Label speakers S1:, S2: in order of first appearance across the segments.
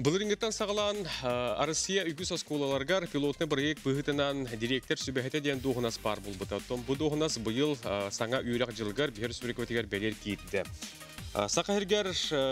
S1: Былырынгыттан сағалан Россия үгіз осколаларгар пилотны проект бұғытынан директор сүбәхеті ден доғынас бар бұл бұтаттон. Бұл доғынас бұйыл саңа үйрақ жылғар бігер сүрек өтегер бәлер кейтті. Сақахергер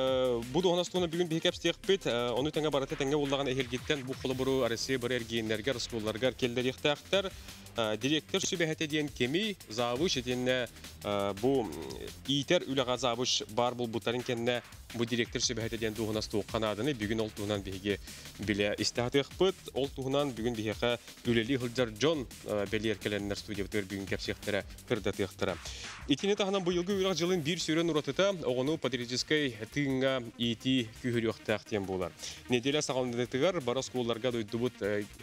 S1: бұл доғынас туғына бүгін бейкеп стеқ бет, оны тәңе бараты тәңе олаған әхелгеттен бұл қолы бұру Россия бір әргейінлергер осколаларгар келдер ектақтар. Директор сүбәхеті ден кеми завыш етенне бұл ийтер үліға завыш бар бұл бұтарын кенне bu direktör sübhətədən doğunas toqqan adını bugün ol tuğunan bihi bile istihatıq bıt ol tuğunan bugün bihi üleli hılcar John belirkelenler studiyatör bugün kapsiyatlara kırdatıqtıra. İtini tahınan bu yılgı üraq жылын bir sürü nuratыta oğunu patriotiskay tığınga iti kühürüqtaqtiyen bolar. Nedele sağalındığını tığar baras kollarga doydubut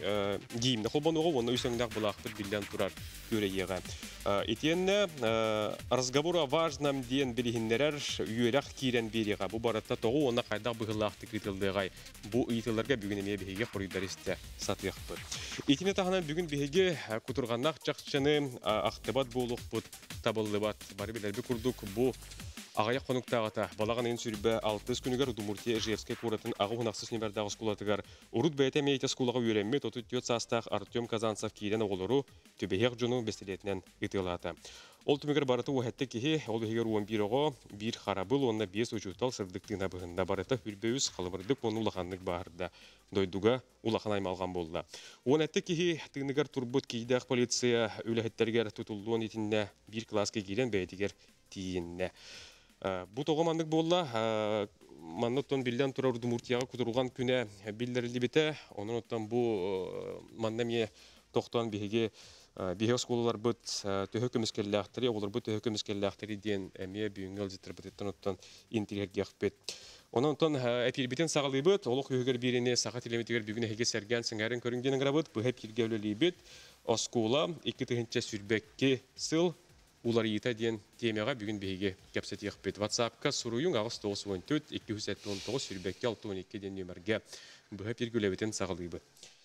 S1: giyimde қолбан оғы оны үсіңдақ бұлақпыт білден тұрар көре еға. Итенне разговор о важном ден білігіндерер үйелақ кейрен береға. Бұл баратта тоғы оны қайдақ бұғылақты кретілдіғай. Бұл ұйтыларға бүгін еме бігеге құрыйдаристі сатыяқ бұд. Итіне тағынан бүгін бігеге күтірғаннақ жақшыны ақтыбат болуқ бұд табылды бат. Бары білербі күрдік бұл ағая қонуқтағыта. Балаған ең сүрбі 6 күнігер Удумуртия Ижевскай көретін ағы ғынақсыз немердағы скулатығар. Урут бәйті мейті скулаға үйренме тотыт састақ Артем Казанцев кейден оғылыру төбеғек жону бестелетінен ұтылаты. Ол түмегер барыты уәтті кеге, ол егер 11 оғы бір қарабыл, онына 5 ұжутал сырдықтығына бұғында барыты үрбеуіз қалымырдық оны ұлақанлық бағырда. Дойдуға ұлақан аймалған болды. Он әтті кеге тығынығар турбут кейдақ полиция өләхеттергер тұтылуын етінне бір класқа кейден бәйтігер тиінне. Бұл тоғамандық болды, маннаттан білден тұрар Удумуртияға күтірілған күні білдірілді біті, оның оттан бұл мандаме тоқтан бігеге бігеге сколалар бұд төхі көміскерліқтері, олар бұд төхі көміскерліқтері ден әме бүйінгел зеттір бұдеттен оттан интеллект бет. Оның оттан әпелбетен сағалы бұд, олық үйгер беріне саға телеметігер бүгін әге сәрген сіңәрін көрінгенің ғырабыд, бұл әп келгеулі бет, оскола 2 сүрбәкке сыл, Улар ета ден темеға бүгін бейге кәпсет еқпет. WhatsApp-қа сұруың ағыз 914-279 сүрбәкке 612 ден нөмірге бұға пергілеветен сағылығы.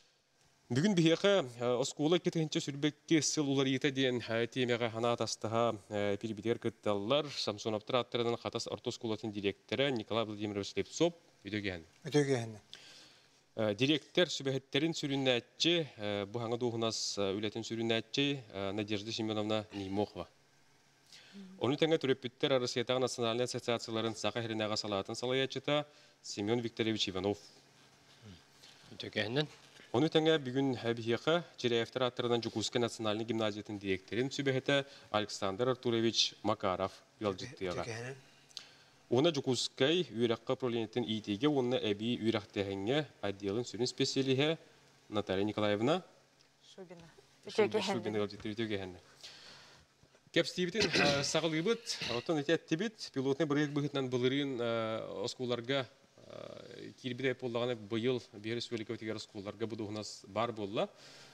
S1: Бүгін бейге оскола 2 сүрбәкке сыл улар ета ден темеға ғана атастыға перебедер күтталылар. Самсон Аптыр аттырынан қатас ортосколатын директоры Николай Владимирович Слепцов өтөгені. Директор сүбәхеттерін сүріннәтчі, бұғаңа доғынас үлетін сүріннәтчі Надежда Семеновна Немохова. Оны тәңі түреппіттер Россиятағы национальный ассоциацияларын сақа херінәға салатын салаятчыта Семен Викторович Иванов. Оны тәңі бүгін әбіхеқі Черяевтер аттырынан Жукуске национальный гимназиятын директорын сүбәхеті Александр Артурович Макаров елжеттіға. Оны Жукускай үйраққа пролинеттен итеге, оны әбі үйрақтығынға отделын сүрін специалиге Наталья Николаевна Шубина елжеттігі. Кәпстейбітін сағылығы бұд, оттан әтті біт, пилотны бір ек бұғытынан бұлырын осколарға келбіді әп болдағаны бұйыл бері сөйлігі өтегер осколарға бұд оғынас бар болла.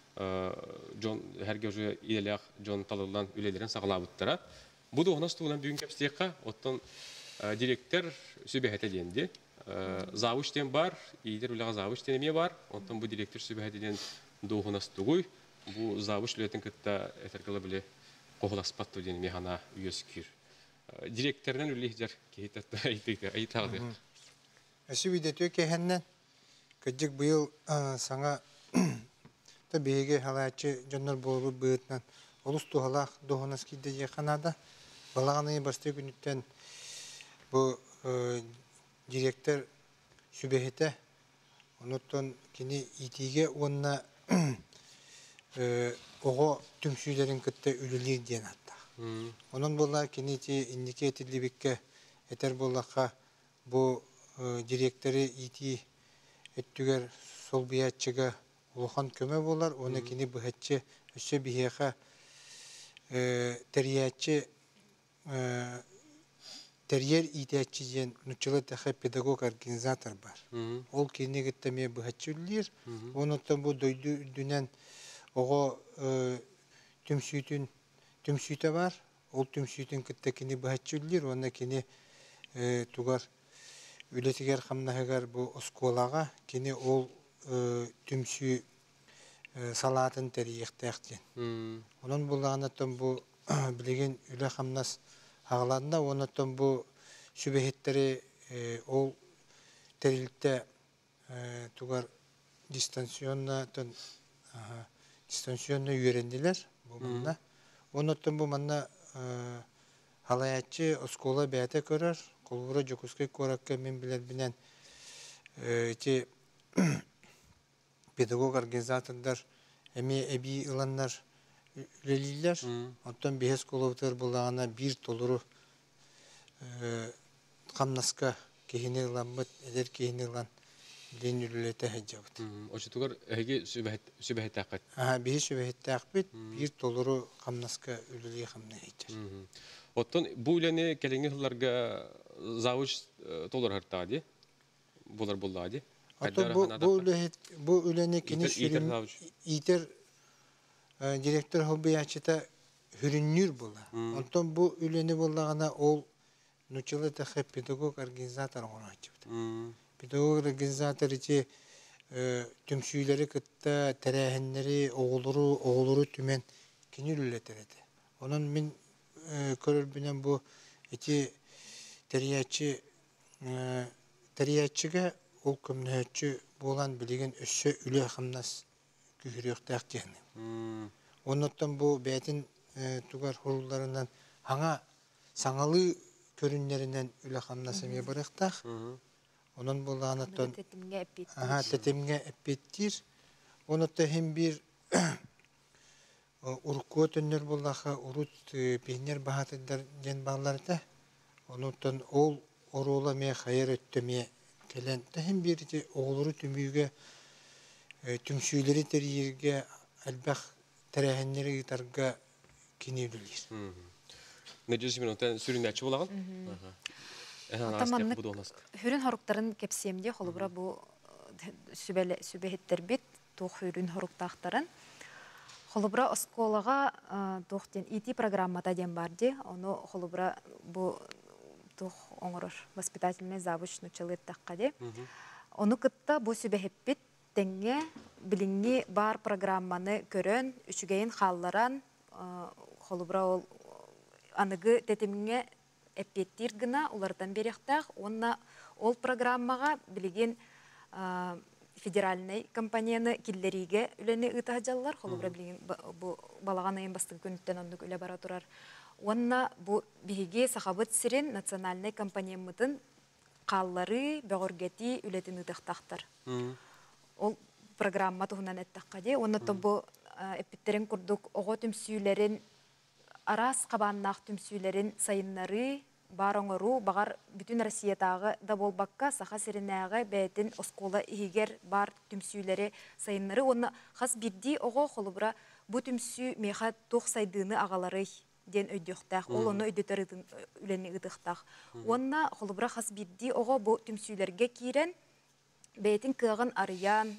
S1: Әрге ұжы иделяқ Джон Талылдан үлелерін сағыла бұттыра. Бұд оғынас туғынан бүгін кәпстейққа, оттан директор сөбәхеті денді. Завыштен бар, иедер үліға завыштен еме бар. Оттан бұ директор сөбәхеті ден доғынас тұғой. Бұ завыш үлетін күтті әтіргілі білі qoğulaspattu deni mehana üyeskür. Direktörden ülihcer kehitatta aytağdı.
S2: Aşı videoyu kehenden kıcık bu yıl sana da bege halatçı canlar bolu bığıtnan olustu halak doğunas gideceği kanada balağanayı bastığı günütten bu direktör sübehete onuttan kini itige onunla oğu tümsülerin kıtta ülülüğü diyen hatta. Onun bolla kiniti indike etilibikke eter bollaka bu direktörü iti ettüger sol biyatçıga uluhan köme bollar. Onu kini bıhatçı üstü biheka teriyatçı teriyer itiyatçı diyen nüçülü tehe pedagog organizatör var. Ol kini gittemeye bıhatçı ülülür. Onunla bu doydu dünen oğu tümsüyte var. Ol tümsüytün kıttakini bıhatçıldыр. Onda kini tugar ületiger kamnahıgar bu oskolağa kini ol tümsüy salatın teriyekteğden. Onun bulağınatın bu bilegen üle kamnas ağlarında onatın bu sübehetleri ol terillikte тугар дистанционно үйренделер бу манна. Онуттан бу манна халаячы оскола бәте көрөр, колбура жокускай коракка мен билер бинен эти педагог организатордар эми эби ыланнар үлелилер. Оттан бес коловтар булагана бир толуру камнаска кехине ыланбыт, эдер кехине ылан ден үлелете хаджабыт.
S1: Очутугар эги сүбәһәттәкәт.
S2: Бир сүбәһәттәкбит, бир толуру камнаска үлеле хамна хаджар.
S1: Оттон бу үләне келеңге хылларга завуч толор хартади. Булар буллади.
S2: Бу үләне кини шүрин итер директор хоббиячыта хүрүннүр була. Онтон бу үләне буллагана ол нучылы тахы педагог организатор оңачыбыт. Педагог организатор ити түмсүйләре кытта тәрәһеннәре оғылыру түмен кини үләтерәде. Онын мен көрөр бинен бу ити тәриячыга ол көмнәчү болан билеген өссө үле хамнас күхүрөктәк дияны. Онуттан бу бәтин тугар хоруларынан хаңа саңалы көрүннәреннән үле хамнасы ме барыктак. Онун булганаттан тетемгә эппеттир. Онутта һәм бир урку төннөр буллаха урут пенер бахатыдар ден балларда. Онуттан ол орола ме хайыр өттөме келен һәм бир оғлыру түмүгә түмсүйләре терьерге албах тәрәһеннәре гитарга кинелилер.
S1: Неҗис минуттан сүрүнәче булаган.
S3: Хүрүн хоруктарын кепсемде холбура бу сүбәһеттер бит тух хүрүн хоруктактарын. Холбура осколага тохтен ити программада ден барды. Оны холбура бу тух оңорор воспитательный завуч нучылыт таккаде. Оны кытта бу сүбәһеппит теңге билинги бар программаны көрөн, үчүгейин халларан холбура ол аныгы тетемиңе эппеттир гына улардан беректак. Онна ол программага билеген федеральный компанияны киллериге үләне ытажаллар. Холбура билеген бу балаган айын бастыгы күнүттен ондук үлә бара турар. Онна бу биге сахабыт сирен национальный компаниямытын қаллары бөгөргети үлетин ытактактар. Ол программа туһунан эттаккаде. Оннотон бу эпиттерин курдук ого түмсүйлерин арас кабаннак түмсүйлерин сайыннары бар оңору багар бүтүн Россиядагы да болбакка саха сиренәгы бәйтин оскола игер бар түмсүйлери сайыннары. Онна хас бирди ого холубра бу түмсү меха тох сайдыны агалары ден өйдөктак. Ол оны өйдөтөр үләне ыдыктак. Онна холубра хас бирди ого бу түмсүйлерге кирен бәйтин кыгын арыян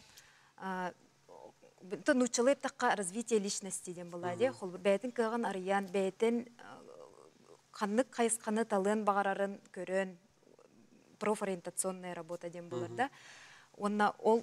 S3: научилы такка развитие личности ден булади. Холбур бәйтин кыгын арыян бәйтин ханнык кайысканы талын багарарын көрөн профориентационная работа ден буларда. Онна ол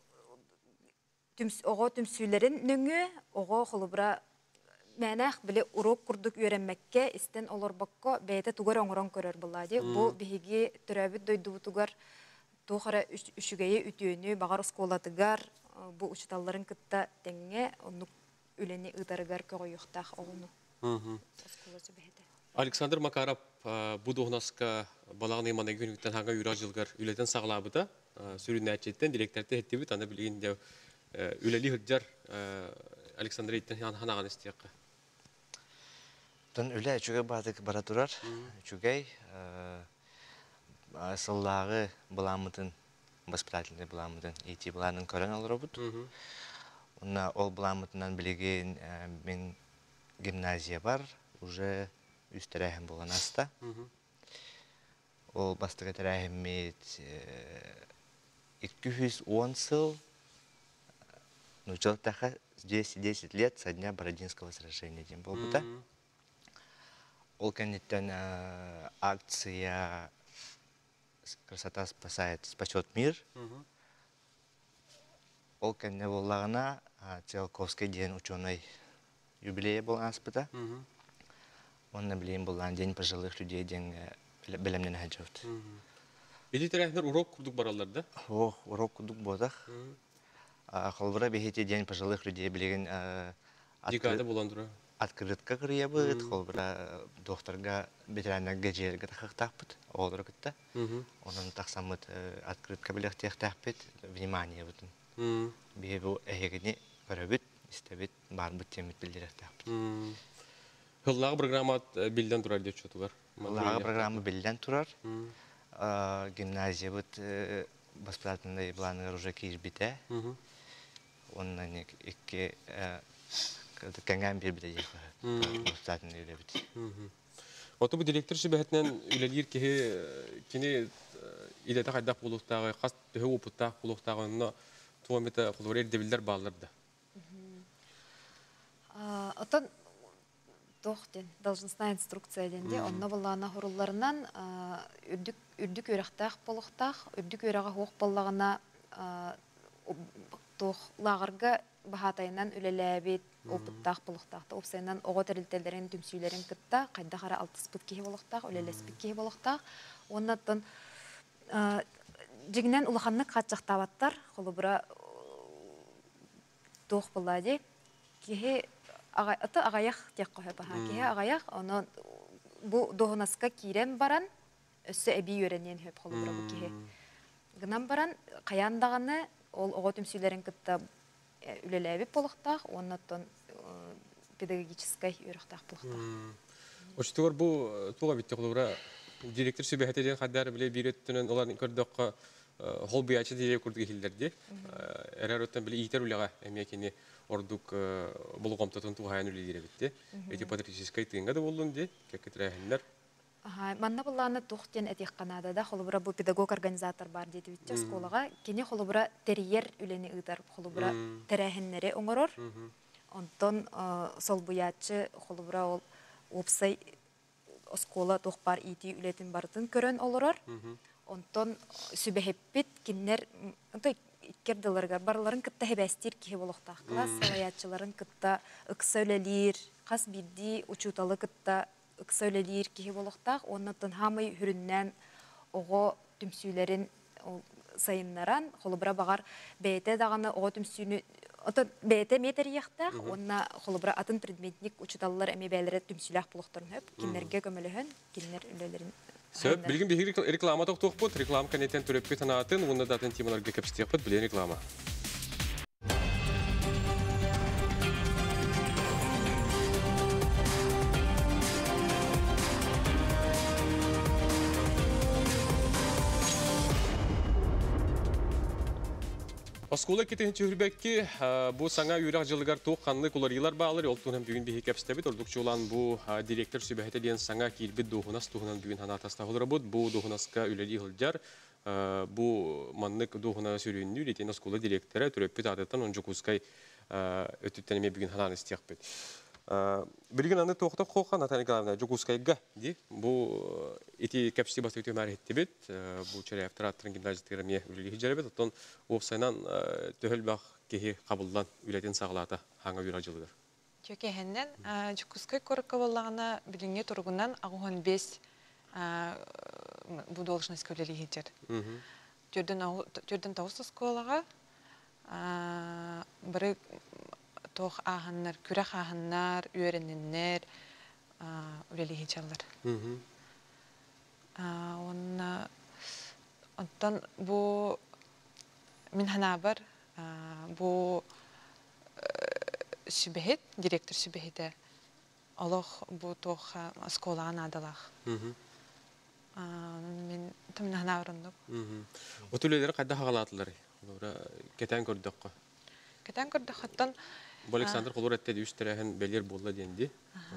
S3: ого түмсүйлерин нөңө ого холубра мәнәх биле урок курдук өйрәнмәккә истен олорбакка бәйте тугар оңрон көрөр булади. Бу биһиги төрәбит дойду тугар тухара үшүгәе үтүөнү багар сколатыгар бу учталларын кытта теңге онук үлени ыдарыгар көйөктак огуну.
S1: Александр Макаров бу догнаска балагын иманы күнүктен ханга юрак жылгар үлетен саглабыта сүрүнәчеттен директорды хеттибит аны билгенде үлели хыджар Александр иттен ханаган истиякка.
S4: Тон үле чүгәй бардык бара турар. Чүгәй асыллагы буламытын воспитательный буламытын ити буланын көрөн алырбыт. Онна ол буламытынан билеген мен гимназия бар, уже үстерәһем булган аста. Ол бастыгы терәһемет 210 сыл нучалтаха здесь 10 лет со дня Бородинского сражения ден болбута. Ол кенеттен акция «Красота спасет мир». Ол кенне боллагана Циолковский ден ученый юбилея был аспыта. Он на блин был день пожилых людей ден белемнен хаджовт.
S1: Били терәһнер урок курдук баралларда.
S4: Урок кудук бодах. Холбара бехете день пожилых людей билеген
S1: Декада буландыра.
S4: открытка кырыя быт, холбара докторга ветеринарга жерге тахтаппыт, олдыр кытта. Онун таксамыт открытка билек техтаппыт, внимание бутун. Бе бу эгени көрөбүт, истебит, барбыт темит билдиректаппыт.
S1: Хыллағы программа билден турар деп чотугар.
S4: Лага программа билден турар. Гимназия бут бесплатный планы уже кирбите. Оннан икки кәңгән бир бите жек. Бесплатный үлебит.
S1: Оты бу директор шибәһәтнән үлелир кини идәтә кайдак булуктагы, кас төһө опуттак булуктагы туамета кулвер дебилдер балларда.
S3: Отон тохтен должностная инструкция денде, онна буллана хорулларынан үрдүк өрәхтәх болуктах, үрдүк өрәгә хук боллагына тох лагырга бахатайнан үлеләбит опуттах болуктахта, опсайнан ого терилтелерин түмсүйләрен кытта, кайда хара 60 кихи болуктах, үлеләспик кихи болуктах, оннан жигинен улаханнык катчактабаттар, холубра тох буллади, кихи агаяк тек койып аха. Кихи агаяк, оны бу дохунаска кирен баран, өссө эби өренен хөп холубра бу кихи. Гынан баран, каяндаганы, ол ого түмсүйләрен кытта үлеләбип болуктах, оннан педагогической өрөктах болуктах.
S1: Очтугар бу туга битте холубра директор сөбәһәтеден хаддар биле биреттенен олар көрдөккө холбиячы директор курдук хилдерди. Эрәроттан биле итер үләгә эмекени ордук болгомтотун тугайын үледире битте. Эти патриотической тынгы да болдун ди, кекетрәһеннәр.
S3: Манна булланы тухтен этих Канадада холубра бу педагог организатор бар диде битте школага. Кене холубра терьер үлени ыдар холубра терәһеннәре оңорор. Онтон сол буячы холубра ол опсай школа тохпар ити үлетин бартын көрөн олорор. Онтон сүбәһеппит киннер иккердилерге барларын кытта хебәстир кихи болохтах. Класс саятчыларын кытта ыксөлелир, кас бидди учуталы кытта ыксөлелир кихи болохтах. Оннан хамый хүрүннән ого түмсүйләрен сайыннаран холубра багар бәйте даганы ого түмсүнү ото бәйте метр яхтах. Онна холубра атын предметник учуталлар эмебәләре түмсүләх болохтарын хөп киннерге көмөлөһөн, киннер үлелерин.
S1: Сөп, билген бихи реклама тоқтуқ бұд, реклама кәнеттен түрепке танатын, онда датын темаларға кәпістек бұд, білен реклама. Оскола кетен чөйрбәкке бу саңа үйрәк жылыгар туq қанны куларилар бағылыр, ол туғынан бүгін бейін кәпістәбіт, ордық жолан бу директор сөбәхеті ден саңа кейлбіт доғынас туғынан бүгін хана тастағылыр бұд, бу доғынаска үләді ғылжар, бу маннық доғына сөрүйінді үлетен оскола директоры түреппет адеттан он жүкускай өттіттенеме бүгін ханан істеқ бет. Білген аны тоқтақ қоқан Наталья Николаевна жүкускайға де, бу эти кәпісті басты өте мәрхетті бет, бу чәрі автораттырын гимназияларыме үлелі жәрі бет, оттан опсайнан төхіл бақ кехе қабылдан үлетен сағылата хаңа үйра жылығыр.
S5: Чөкехеннен жүкускай көріккі болағына біліңе тұрғынан ағуған 5 бу должность көлелі хетер. Түрден тауыз сколаға бірі тоқ ағыннар, күрәқ ағыннар, үйереніннер, үлелі хечалар. Онтан бұ мен хана бар, бұ сүбәхет, директор сүбәхеті, олық бұ тоқ сколаған адалақ. Мен түмін хана барындық.
S1: Отулелері қайда қағалатылар? Кетен көрдіқ қо?
S5: Кетен көрдіқ қаттан
S1: Бұл Александр қолыр әттеді үстірәхін бәлер болды денді.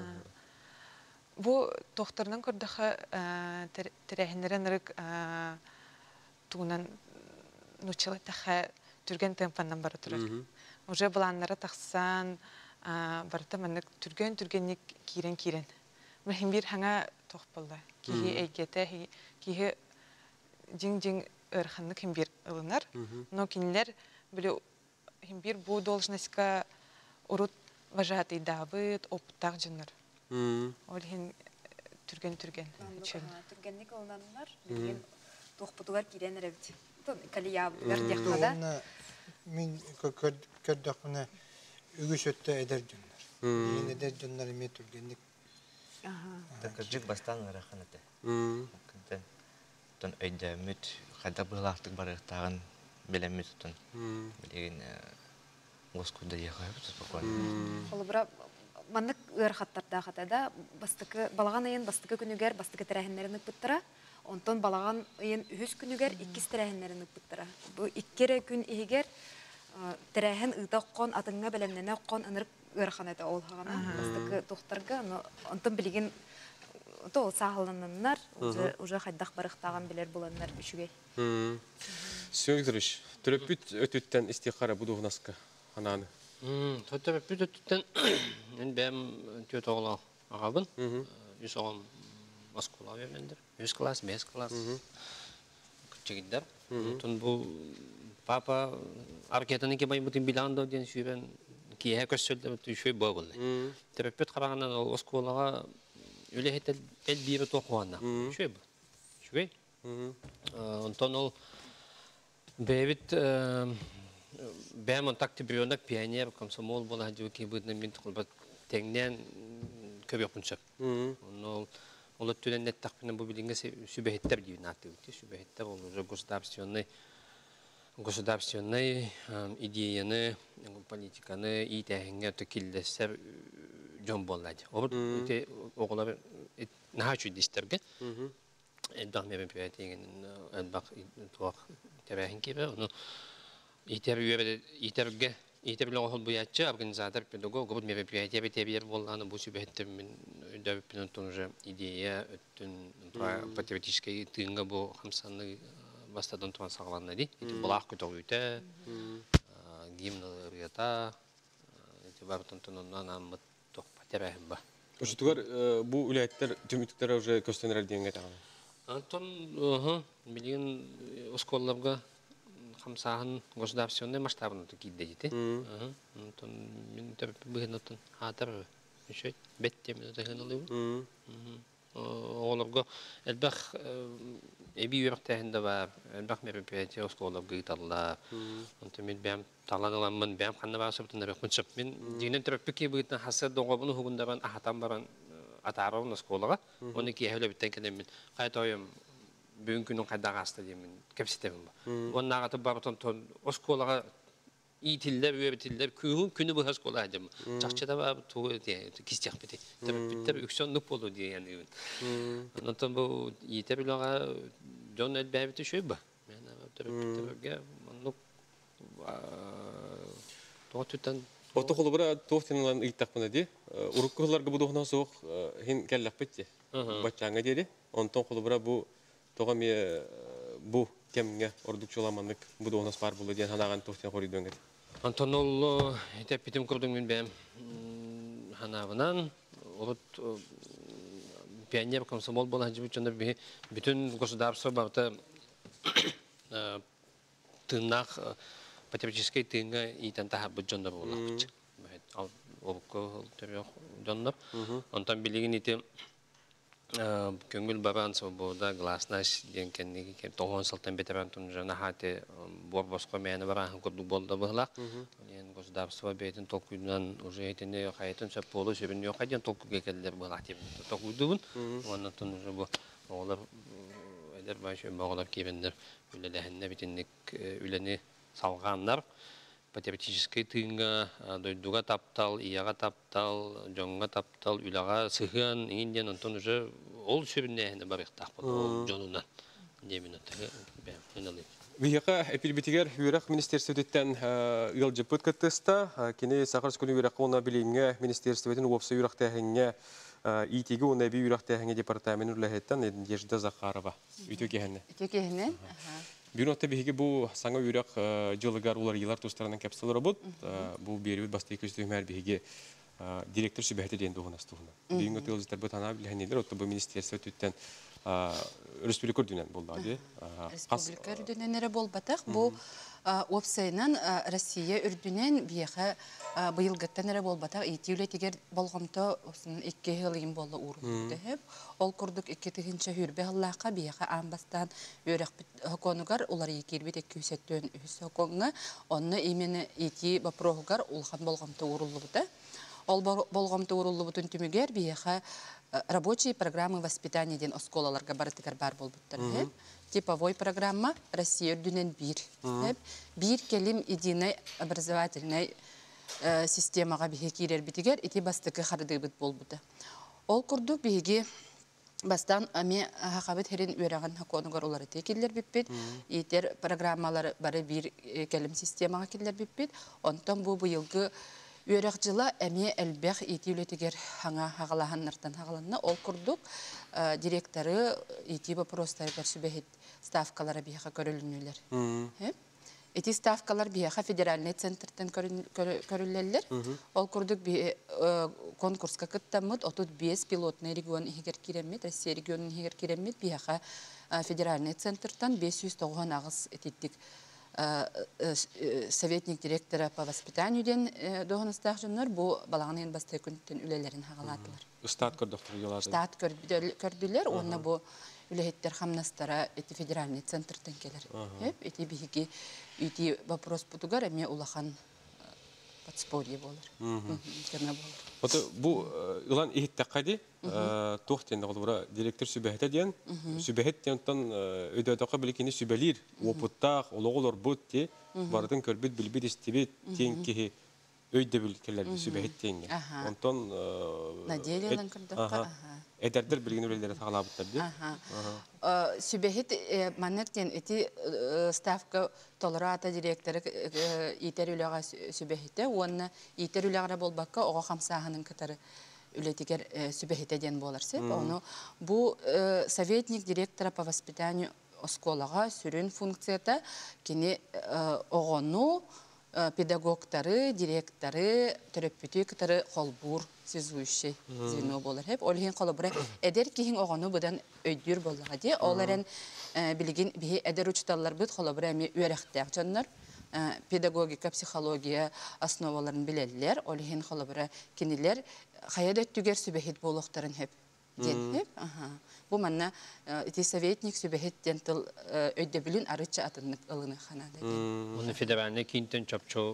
S5: Бұл тоқтарынан көрдіқі тірәхінерін ұрық туғынан нұчылы тәқі түрген темпаннан бары тұрар. Уже бұланлары тақсан барыта мәнік түргенік кейрен. Мәхін бір хаңа тоқ болды. Кейі әйгеті, кейі жин ұрқанны кім бір ұлынар. Но кейінлер білі бір бұл должностьқа урут вожатый дабыт, опыттақ жыныр. Ол хен түрген.
S3: Түргенник олнанылар, білген тохпутугар кирен ревит. То калиябыгар дехмада.
S2: Туғанна мен көрдіқпіні үгіс өтті әдер жүнлер. Ең әдер жүнлер еме түргенлік.
S4: Тәкіржік бастан ұрақын әті. Тон өйді мүт, қайда бұғылақтық барықтағын білеміз тұтын. Білеген ғосқуда еғай бұты спокойно.
S3: Олы бұра, маннык ұрқаттарда қатада, балаған айын бастықы күнігер, бастықы тәрәхінлерінік бұттыра, онтон балаған айын үхіс күнігер, иккіс тәрәхінлерінік бұттыра. Бұл иккері күн егер тәрәхін ұйта қон, атыңға бәлемнені қон ұнырық ұрқан әді ол ғана. Бастықы тоқтарға, онтон білеген ол сағылынынлар, уже қайдақ барықтаған білер боланлар үшіге.
S1: Сүйен Викторович, түріппіт өтіттен істиқара бұдуғынаска ананы?
S6: Түріппіт өтіттен мен бәм төт оғыла ағабын. Үз оғым Москвала бәмендір. 100 класс, 5 класс. Күтчегіндер. Тұн бұл папа аркетаны кебай бұтын биландау ден сүйбен кейе көссөлді бұтын шөй бұа бұлды. Түріппіт қарағаннан ол Москвалаға Үлі хет әлбейбі тоқуанна. Шөй бұл. Шөй. Онтон ол бәйбіт бәм онтакты біреуінак пионер, комсомол бола әдеу кейбідінің мен тұқылбат тәңнен көп еқыншап. Ол өттілен нәттақпінен бұл білінге сүбәхеттер дейін аты өтті. Сүбәхеттер ол уже государственный идеяны, политиканы итәхінге түкілдесер жон болады. Оғылар наға чүйдестерге. Әдбақ мебен пиратеген әдбақ туақ тәрәхін кебе. Итәрге оғыл бұятчы организатор педагог ғыбыт мебен пиратебе тәбер болғаны бұл сүбәттермен өйдәбіппен тұнжы идея өттін патриотический тыңға бұл қамсаны бастадан туған сағыланна дей. Бұлақ күтіғ өйті, гимналы ұрғата, бартын тұнынан амыт тәрәхім ба.
S1: Ошытығар бұл үләйттер түміттіктері уже көстенерер дейінге тағаны?
S6: Антон, білген осколларға қамсағын государственный масштабын кейді дейті. Антон, мен бұғын отын атыр үшет, бәтте мен отығын олығы. Оларға әлбәқ әбей өріктәхінде бар, әлбәқ мероприятия осколларға ұйталылар. Мен бәм таланыламын, бәм қанна бар сұртында бәк мұншып. Мен дейінен түріппі кей бұғытын хасы доғабыны хуғындаран ағатан баран атарауын осколлаға. Оны кей әулі біттен кәдем мен қайта ойым бүгін күнің қайдағы асты деймін, кәпсетемін ба. Оның ағаты барытын осколлаға итиллер, өбетиллер, күні бұға осколла әдем. Жақшыда бар туғы кистек беті. Түріппіттер үксен нүп болу дейін. Онтан бұл етер үліға жон әлбәбеті шөй ба. Мен түріппіттерге тоғытыттан...
S1: Оты қолы бұра тоғытынылан ұйттақпына де. Ұрыққыларға бұдуғына соқ хен кәлләқ бетте. Батчаңа деді. Онтан қолы бұра бұл тоға ме бұл кемге ордукчуламанлык бұдуғына спар болу дейін ханаған тоғытын қоры дөңгет.
S6: Антон ол тәппетім көрдің мен бәм ханағынан. Олыт пионер комсомол болан жібіт жонда бүтін государство бағыты тыңнақ патриотический тыңға итен тахар бұд жонда болақ. Олыққа түрек жонда. Онтан білеген ете көңіл баран свобода, гласность ден кәннеге кем 90 сылтан бетеран тұнжана хаты бор босқа мәні баран көрдік болды бұғылақ. Государство бейтін толкуйдан уже етіне қайтын сөп болу сөбін yok айден толкуге кәділер бұғылақ деп толкуйдығын. Онын тұнжы бұл оғылар әдер башы оғылар кебендер үлеләхінне бітіннік үлені салғанлар. Патриотический тыңға, дойдуға таптал, ияға таптал, жоңға таптал, үлаға сығын, инден онтон уже ол сөбінне әхіне бар иқтақ бұл, ол жонынан. Демін өттігі, бәм,
S1: Вияқа әпілбетігер үйрақ министерстветтен ұл жіпіт кіттіста, кені сақырс күні үйрақ оны білейінге министерстветтен опсы үйрақ тәхінге итегі оны әбей үйрақ тәхінге департаменті үләхеттен ежді Зақарова. Үйтө кехіне. Бүгін отта бейге бұл саңа үйрақ жылығар олар елар тұстарынан кәпсілері бұд. Бұл беруіт басты екізді бейге директор сүбәхті дейін доғынас тұғына. Бүгін отта елзітер бұд ана білгенелер, отта бұл министерство түттен республика үрдінен болды.
S7: Республика үрдіненері бол батақ. Бұл опсайнан Россия үрдүнен бияха быйылгыттан эре болбата итиүле тигер болгомто осын 2 жылын болду урулду деп. Ол курдук 2-тигинче хүрбе Аллахка бияха амбастан өрөк хоконугар улар екирбит 200 үс хоконга онны имени ити бапрогар улхан болгомто урулду. Ол болгомто урулду түмүгер бияха рабочие программы воспитания ден осколаларга барытыгар бар болбуттар. Типовой программа Россия үрдүнен бир келим единый образовательный системага биһи кирер битигер ити бастыкы хардыбыт болбута. Ол курдук биһиги бастан ами хакабыт херин үраган хаконугар олар текиллер биппит. Итер программалар бары бир келим системага киллер биппит. Онтон бу быйылгы үрак жыла ами элбех итилетигер хаңа хагалаханнартан хагаланна ол курдук директоры ити вопростарга сүбехит ставкалары биһа көрүлүнүлөр. Эти ставкалар биһа федеральный центртен көрүлләләр. Ол курдук би конкурска кыттамыт 35 пилотный регион игер киремет, Россия регионын игер киремет биһа федеральный центртан 590 агыс этиттик советник директора по воспитанию ден догонустак жоннор бу балагынын басты күнтен үлелерин хагалатылар.
S1: Штат көрдөктөр ялады.
S7: Штат көрдүлөр, онна бу үлехеттер хамнастара эти федеральный центртен келер. Эти биһиги ити вопрос бутугар эме улахан подспорье болар. Кеме болар.
S1: Вот бу илан ихтаккади тохтен дагыра директор сүбәһәтә дигән сүбәһәт тәнтан өйдәтәкә билкене сүбәлир опыттак ологолор бутти бардын көрбит билбит истибит тенки өйдә билкеләр сүбәһәт тенге. Онтон
S7: наделелән кырдыкка.
S1: Эдердер билген үлеләре тагалабыттар ди.
S7: Сүбәһәт маннертен эти ставка толората директоры итер үләгә сүбәһәтә, онна итер үләгә болбакка ого хамсаһының кытары үлетигер сүбәһәтәдән буларсы. Оны бу советник директора по воспитанию осколага сүрен функцията кини огону педагогтары, директоры, терапевтикатары холбур связующий звено болар хеп. Олхин холбура эдер кихин огону будан өйдүр боллага ди. Оларын билген бихи эдер учталлар бут холбура ми үрәхтәк жаннар. Педагогика, психология основаларын билеллер. Олхин холбура кинилер хаяда түгер сүбәһит болохтарын хеп. Ден. Бу манна ити советник сүбәһиттен тыл өйдө билин арыча атыннык ылыны ханада.
S6: Уны федеральный кинтен чапчо.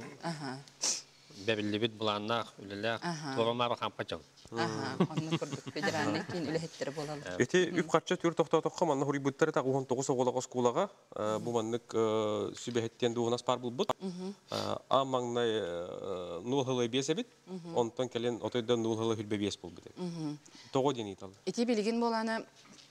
S6: Бебилибит буланнак, үлеләк, торомар кампачал.
S7: Аны көрдүк федеральный кин үлехеттер болалар.
S1: Эти үп катча түр токтотокка манна хури буттары та 19 оголага скулага бу маннык сүбәһиттен дугунас пар булбут. Амаңнай нулхылы бесебит, онтон келен отойдан нулхылы хүлбе бес булбут. Того ден итал.
S7: Эти билген боланы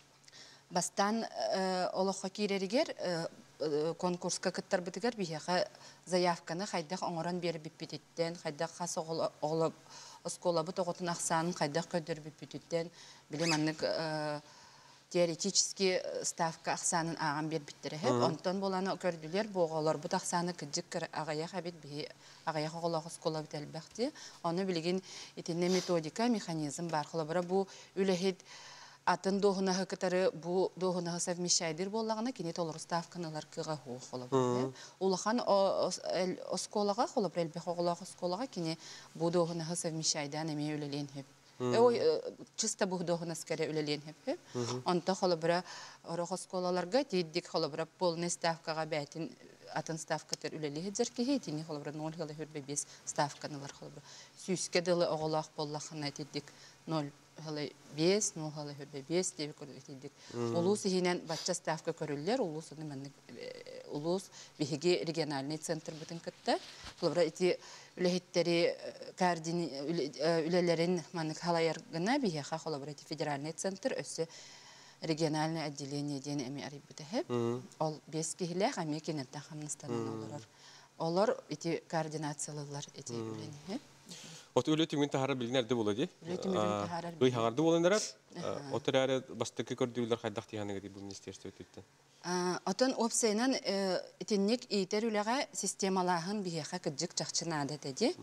S7: бастан олохка киреригер конкурска кыттар битигер биһа заявканы хайдак оңорон берип биппититтен, хайдак хас оголоп осколабы тоготун аксанын хайдак көдөр биппититтен, билем аннык теоретический ставка аксанын аган бербиттер хеп. Онтон боланы көрдүлөр боголор бу аксаны кыжык агая хабит би агая оголох оскола бителбекти. Аны билген итинне методика, механизм бар. Холобра бу үлехет атын дохунаһы кытары бу дохунаһы совмещайдыр боллагына кини толор ставканалар кыга холобра. Улахан осколага холобра элбек оголох осколага кини бу дохунаһы совмещайдан эме үлелен хеп. Ой, чисто бу дохунас кере үлелен хеп. Онта холобра орохосколаларга тиддик холобра полный ставкага бәтин атын ставкатер үлеле зеркеге тини холобра 0,5 ставканалар холобра. Сүскә дылы оголох боллахына тиддик 0,5, 0,5 деп көрдик. Улус хинен бачча ставка көрүлләр, улусны мен улус биһиге региональный центр бутын кытта. Холобра ити үлехеттери кардин үлелерин манык халаяр гына биһа холобра ити федеральный центр өссө региональное отделение ден эми арибыты хеп. Ол 5 кихиле хами кенеттен хамныстанын олар. Олар ити координациялылар ити үлени хеп.
S1: От үлетүмүн тахары билгенерде болады.
S7: Үлетүмүн тахары.
S1: Бый хагарды боландар. Отырары бастыкы көрдүлөр кайдак тигәнеге ди бу министерство өтүттү.
S7: Отон опсайнан итинник итер үлеге системалаһын биһа кыжык жакчынады деди.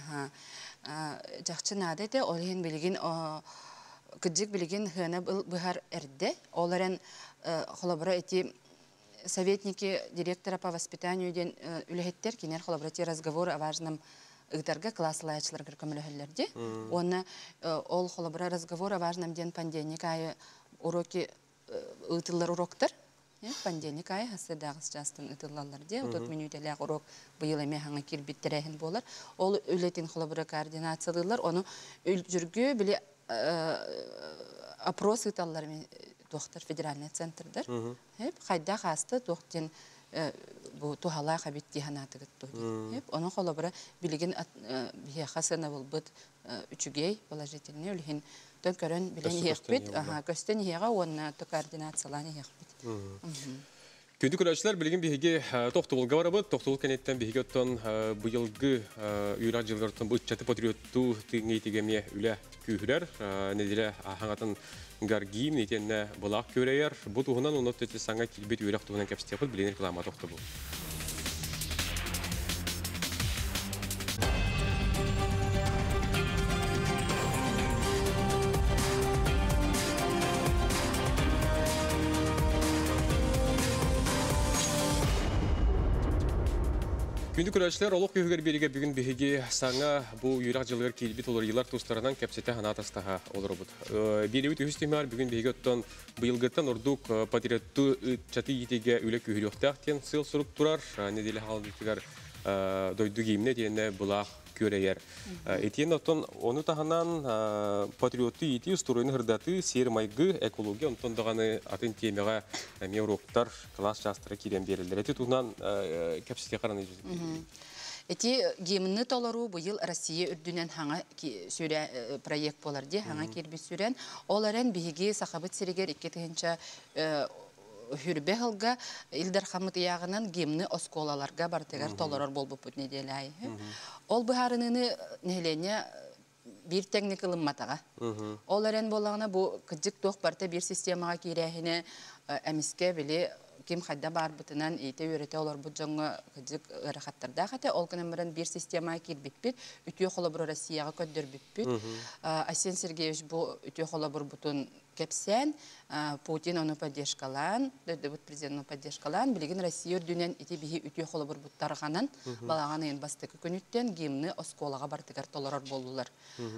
S7: Жакчынады де олен билген кыжык билген хына быһар эрде. Оларын холобра ити советники директора по воспитанию ден үлехеттер кинер холобрати разговор о важном ытарга класслаячыларга көмөлөһөллөрдү. Оны ол холобра разговор о важном ден понедельник айы уроки ытыллар уроктар. Понедельник айы хасыдагыс жастын ытыллалар. Отот минуттелек урок быйыл эме хаңа кирбиттерехин болар. Ол үлетин холобра координациялылар. Оны жүргү биле опрос ыталлар доктор федеральный центрдер. Хайда хасты доктин бу тухала хабит диханатыгыт тоди. Оны холобра билеген бие хасына болбут үчүгей положительный үлхин төнкөрөн билен ехбит. Көстөн ега онна то координацияланы ехбит.
S1: Күнді көрәшілер білген бейге тоқтығылға барабыд. Тоқтығыл кәнеттен бейге оттан бұйылғы үйрак жылғырттан бұл чаты патриотту тегеме үлі күйірер. Неделе аңатын гаргиим нетенне бұлақ көрейер. Бұл тұғынан оны төтті саңа келбет үйрак тұғынан кәпістепіл білен реклама тоқты бұл. Күнді көрәшілер олық күйігер береге бүгін бейге саңа бұл үйрақ жылғыр келбет олар елар тұстарынан кәпсеті ғанатастаға олар бұд. Береуіт үйістемер бүгін бейге оттан бұйылғыттан ордук патриотты чаты етеге үлі күйіріқтақтен сыл сұрып тұрар. Неделі халдықтығар дойды кейіміне дейіне бұлақ көрейер. Етен оттан оны тағынан патриотты еті ұстыройны ғырдаты сер майғы экология онтан дағаны атын темеға меуроқтар класс жастыры керен берілдер. Еті тұғынан кәпсетке қараны жүзі.
S7: Эти гимны толору быйыл Россия үрдүнен хаңа сөйрә проект болар ди, хаңа кирби сүрен. Оларын биһиги сахабыт сиригер 2-нче хүрбе хылга Илдар Хамыт ягынан гимны осколаларга бартыгар толорор болбуп неделай. Ол быһарыныны нехлене бир техникалым матага. Оларын болагына бу кыжык тох барта бир системага кирәһине эмиске биле ким хадда бар бутынан ите үйрәтә олар бу җаңга кыжык рахаттарда хата ол көннән бир системага кирбит үтү холобро Россияга көддөрбит. Асен Сергеевич бу үтү холобро бутун кепсен Путин оны поддержкалан, дәвләт президентны поддержкалан, билеген Россия үрдүнен ите бихи үтү холобро буттарганын балаганы ен бастыкы көнүттен гимны осколага бартыгар толорор болдулар.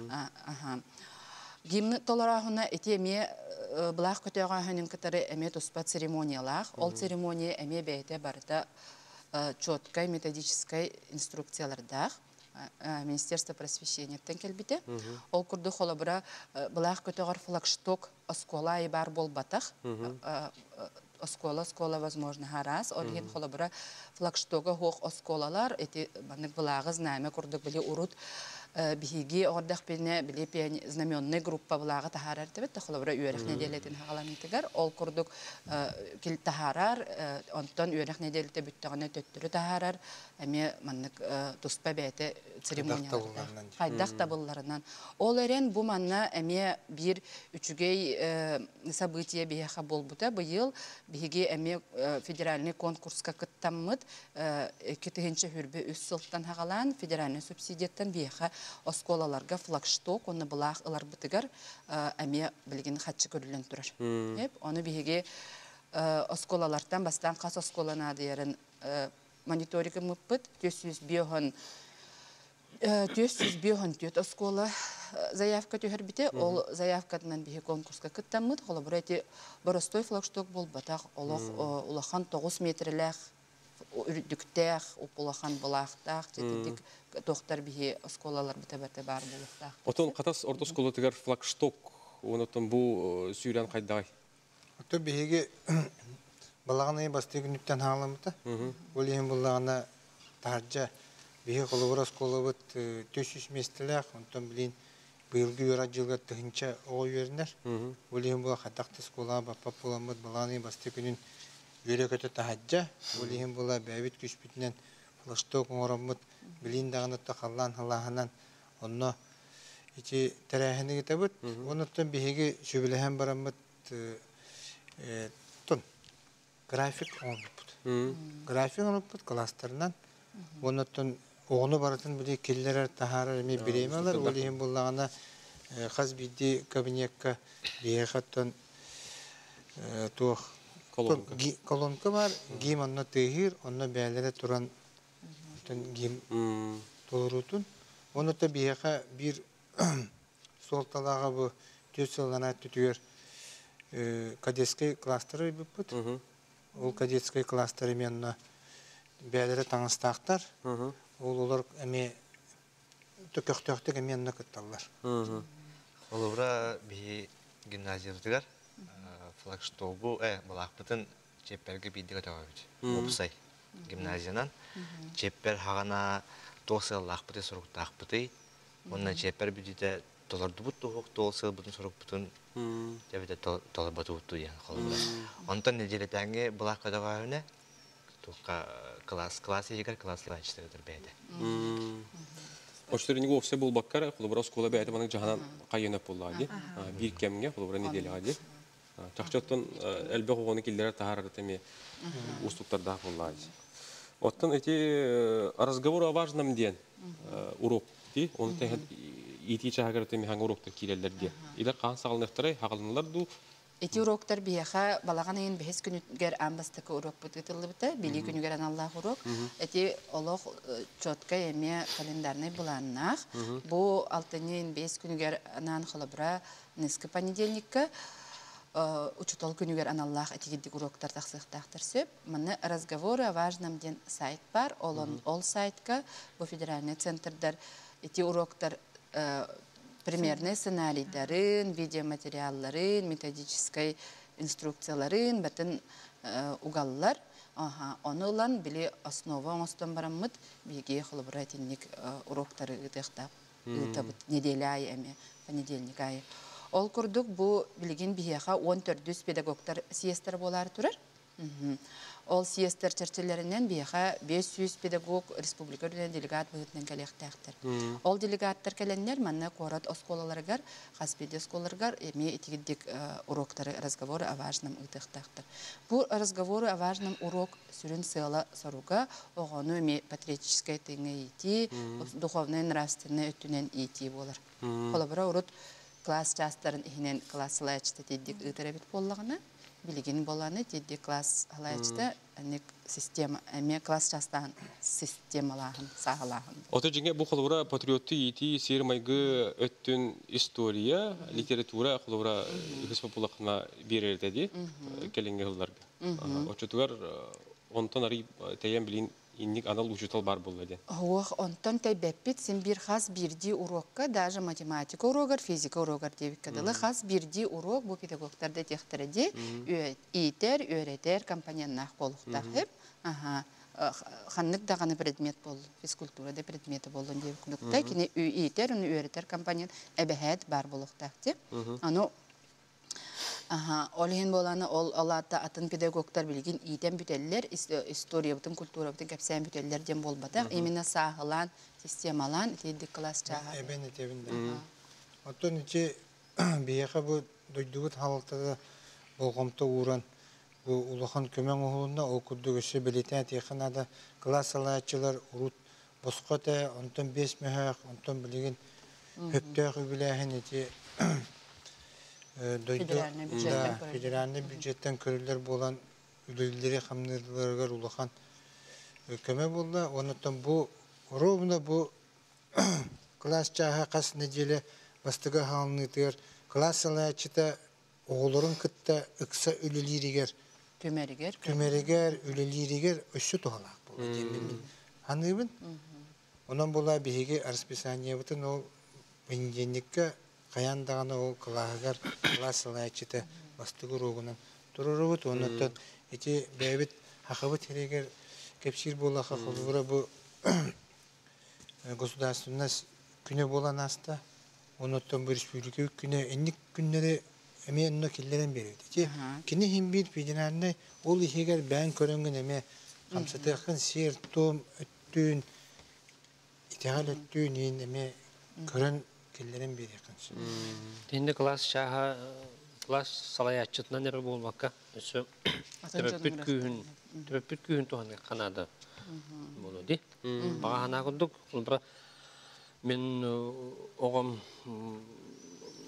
S7: Гимны толорагына этеме блах көтөгө ханын кытары эме туспа церемониялар. Ол церемония эме бейте барда чёткой методической инструкцияларда Министерство просвещения тенкелбите. Ол курду холобра блах көтөгөр флагшток оскола и бар болбатах. Оскола, возможно, харас. Орген холобра флагштога хох осколалар. Эти банык благы знамя курдук били урут биһиги ордах бине биле знаменная группа благы тахарар тибет холобра үйрәк неделетин хагаламитигар. Ол курдук кил тахарар, онтон үйрәк неделете бүттөгөнө төттүрү тахарар. Эме маннык туспа бәте церемонияларда. Хайдак табылларынан. Ол эрен бу манна эме бир үчүгей событие бияха болбута. Быйыл биһиги эме федеральный конкурска кыттаммыт 2-нче хүрбе үс сылттан хагалан федеральный субсидияттан бияха осколаларга флагшток оны булак ылар бытыгар эме билген хатчы көрүлөн турар. Оны биһиги осколалардан бастан кас осколана дерен мониторинг мыппыт 400 биохон төт оскола заявка төһөрбите. Ол заявкатынан биһи конкурска кыттаммыт. Холобра эти боростой флагшток болбатак олох улахан 9 метрлек үрдүктәх упулахан булактак жетик доктор биһи осколалар бите бар булактак.
S1: Отон катас орто школа тигер флагшток онотон бу сүйрән кайдай.
S2: Ото биһиги балаганы бастыгыныттан халамыта. Олен булагына таржа биһи колоброс колобут 300 местелек, онтон билин быйылгы юра жылга тыгынча ой вернер. Олен була хатакты школа бапа буламыт балаганы бастыгынын юрекөтө тахаджа. Олен була бәбит күчбитнен флагшток оңоромут билин дагына такаллан халаханан онно ити терәһене гитебут. Онуттан биһиги шөбелеһен барамыт тон график онупут. График онупут класстарынан. Онуттан оғыны баратын біле келлерер тахарар эме биремелер. Олейін болағына қаз бидді кабинетка бейхаттан туық
S1: Колонка.
S2: Колонка бар, гим онна тыгыр, онна бәлере туран гим толурутун. Оны да бияка бир солталага бу төсөлана түтүгөр кадетский кластеры бүппүт. Ол кадетский кластеры менна бәлере таңыстактар. Ол олар эме төкөктөктөк эменне кытталар.
S4: Олура би гимназиядагар флагштогу балакпытын чепперге бидиге тагабыт. Опсай гимназиянан чеппер хагана тосыллакпыты соруктакпыты. Онна чеппер бидите толордубут тохок толсыл бутун сорукпутун. Жабыта толорбатубуту ян холура. Онтон неделетенге балакка тагабыны тука класс егер класс лачтырдыр бейде.
S1: Оштырынығы офсе бұл баққара, құлыбыра скола бәйті маның жағынан қайынап болады. Bir кемге құлыбыра неделі ғады. Чақчаттан әлбе қоғаны келдері тағарғы тәме ұстықтарда болады. Оттан әте разговор о важном ден урок дей, оны тәңін еті чағағыр тәме хаң уроктар келелер де. Иді қан сағылынықтары хағылынылар ду.
S7: Эти уроктар бияха балаган ен бехес күнүгер амбастыкы урок бутытылды бита, били күнүгер аналлах урок. Эти олох чотка эме календарный буланнах. Бу алтынын бес күнүгер анан холобра низкы понедельникка учутол күнүгер аналлах этигидик уроктар таксыктактар сөп. Мына разговоры о важном ден сайт бар. Ол сайтка бу федеральный центрдар эти уроктар примерный сценарийларын, видеоматериалларын, методической инструкцияларын бәтін угаллар. Оны олан біле основа оңыстан бараммыд, беге құлыбыра теннік уроктары ұтықтап, неделі ай әме, понедельник айы. Ол күрдік бұл білген бігеға 14 педагогтар сиестер болар тұрар. Ол сиестер чәрчелерінен бияға 500 педагог республика үрден делегат бұғытынан кәлектәқтір. Ол делегаттар кәленнер мәнне қорат осколаларығар, қаспеде осколаларығар еме етігіддік уроктары разговоры о важном ұтықтақтыр. Бұл разговоры о важном урок сүрін сыйла соруға оғаны еме патриотическай тыңы ети, духовный нравственный өттінен ети болар. Қолабыра ұрыт класс частарын ехінен классылай әчті теддік ұтырабет болағына, билигин боланы тедди класс алайчта система эме класс частан системаларын сагаларын.
S1: Ота жеңе бу холура патриотты ити сермайгы өттүн история, литература холура республикасына берерди келинге жылдарга. Очотугар онтон ари таян билин инник анал учутал бар булды.
S7: Ох, онтон тайбеппит сен бир хас бирди урокка, даже математика урогар, физика урогар дебик кадалы хас бирди урок бу педагогтарда техтерде итер, өретер компаньяннах болуктар хеп. Ханнык даганы предмет бол, физкультурада предмети болдун дебик кадалы. Кини итер, өретер компаньян эбехет бар болуктар деп. Аны Олхен боланы ол алата атын педагогтар билген итен бүтеллер, история бутын, культура бутын кәпсән бүтеллер дем болбатақ. Именно сағылан, системалан, теддік класс чаға.
S2: Эбен етебінде. Оттон иче бияқа бұл дойдуғыт халықтығы болғымты уран, бұл улахан көмен оғылында ол күрді өсі білетен текінада класс алайчылар урут босқота, онтон 5 мөхәқ, онтон білеген хөптәқ үбіләхін ете федеральный бюджеттен көрілер болан үлелері қамныларығар улахан көме болды. Онытын бұл ровно бұл класс чаға қас неделе бастыға халынытығыр класс алайчыта оғылырын күтті үкса үлелерігер көмерігер үлелерігер өсі тұғалақ болды. Ханыбын? Онан бола бігеге расписание бұтын ол бенденікке қаяндағаны ол қылағығар класс алайчыта бастығы роғынан тұрырығыт. Онытын ете бәйбіт хақыбыт ерегер кепсир болаға қолығыра бұл государственный күні болан аста. Онытын бұл республика күні әнік күннері әме ұнна келдерін береді. Кені хембір федеральный ол ехегер бән көрінген әме қамсатықын сер, том, өттін, итеғал өттін ең әме көрін келдерін береді.
S6: Тенде класс шаға, класс салаятчытынан әрі болмаққа, өсі төппіт күйін туғаны қанады болу де. Баға ғана күндік, мен оғым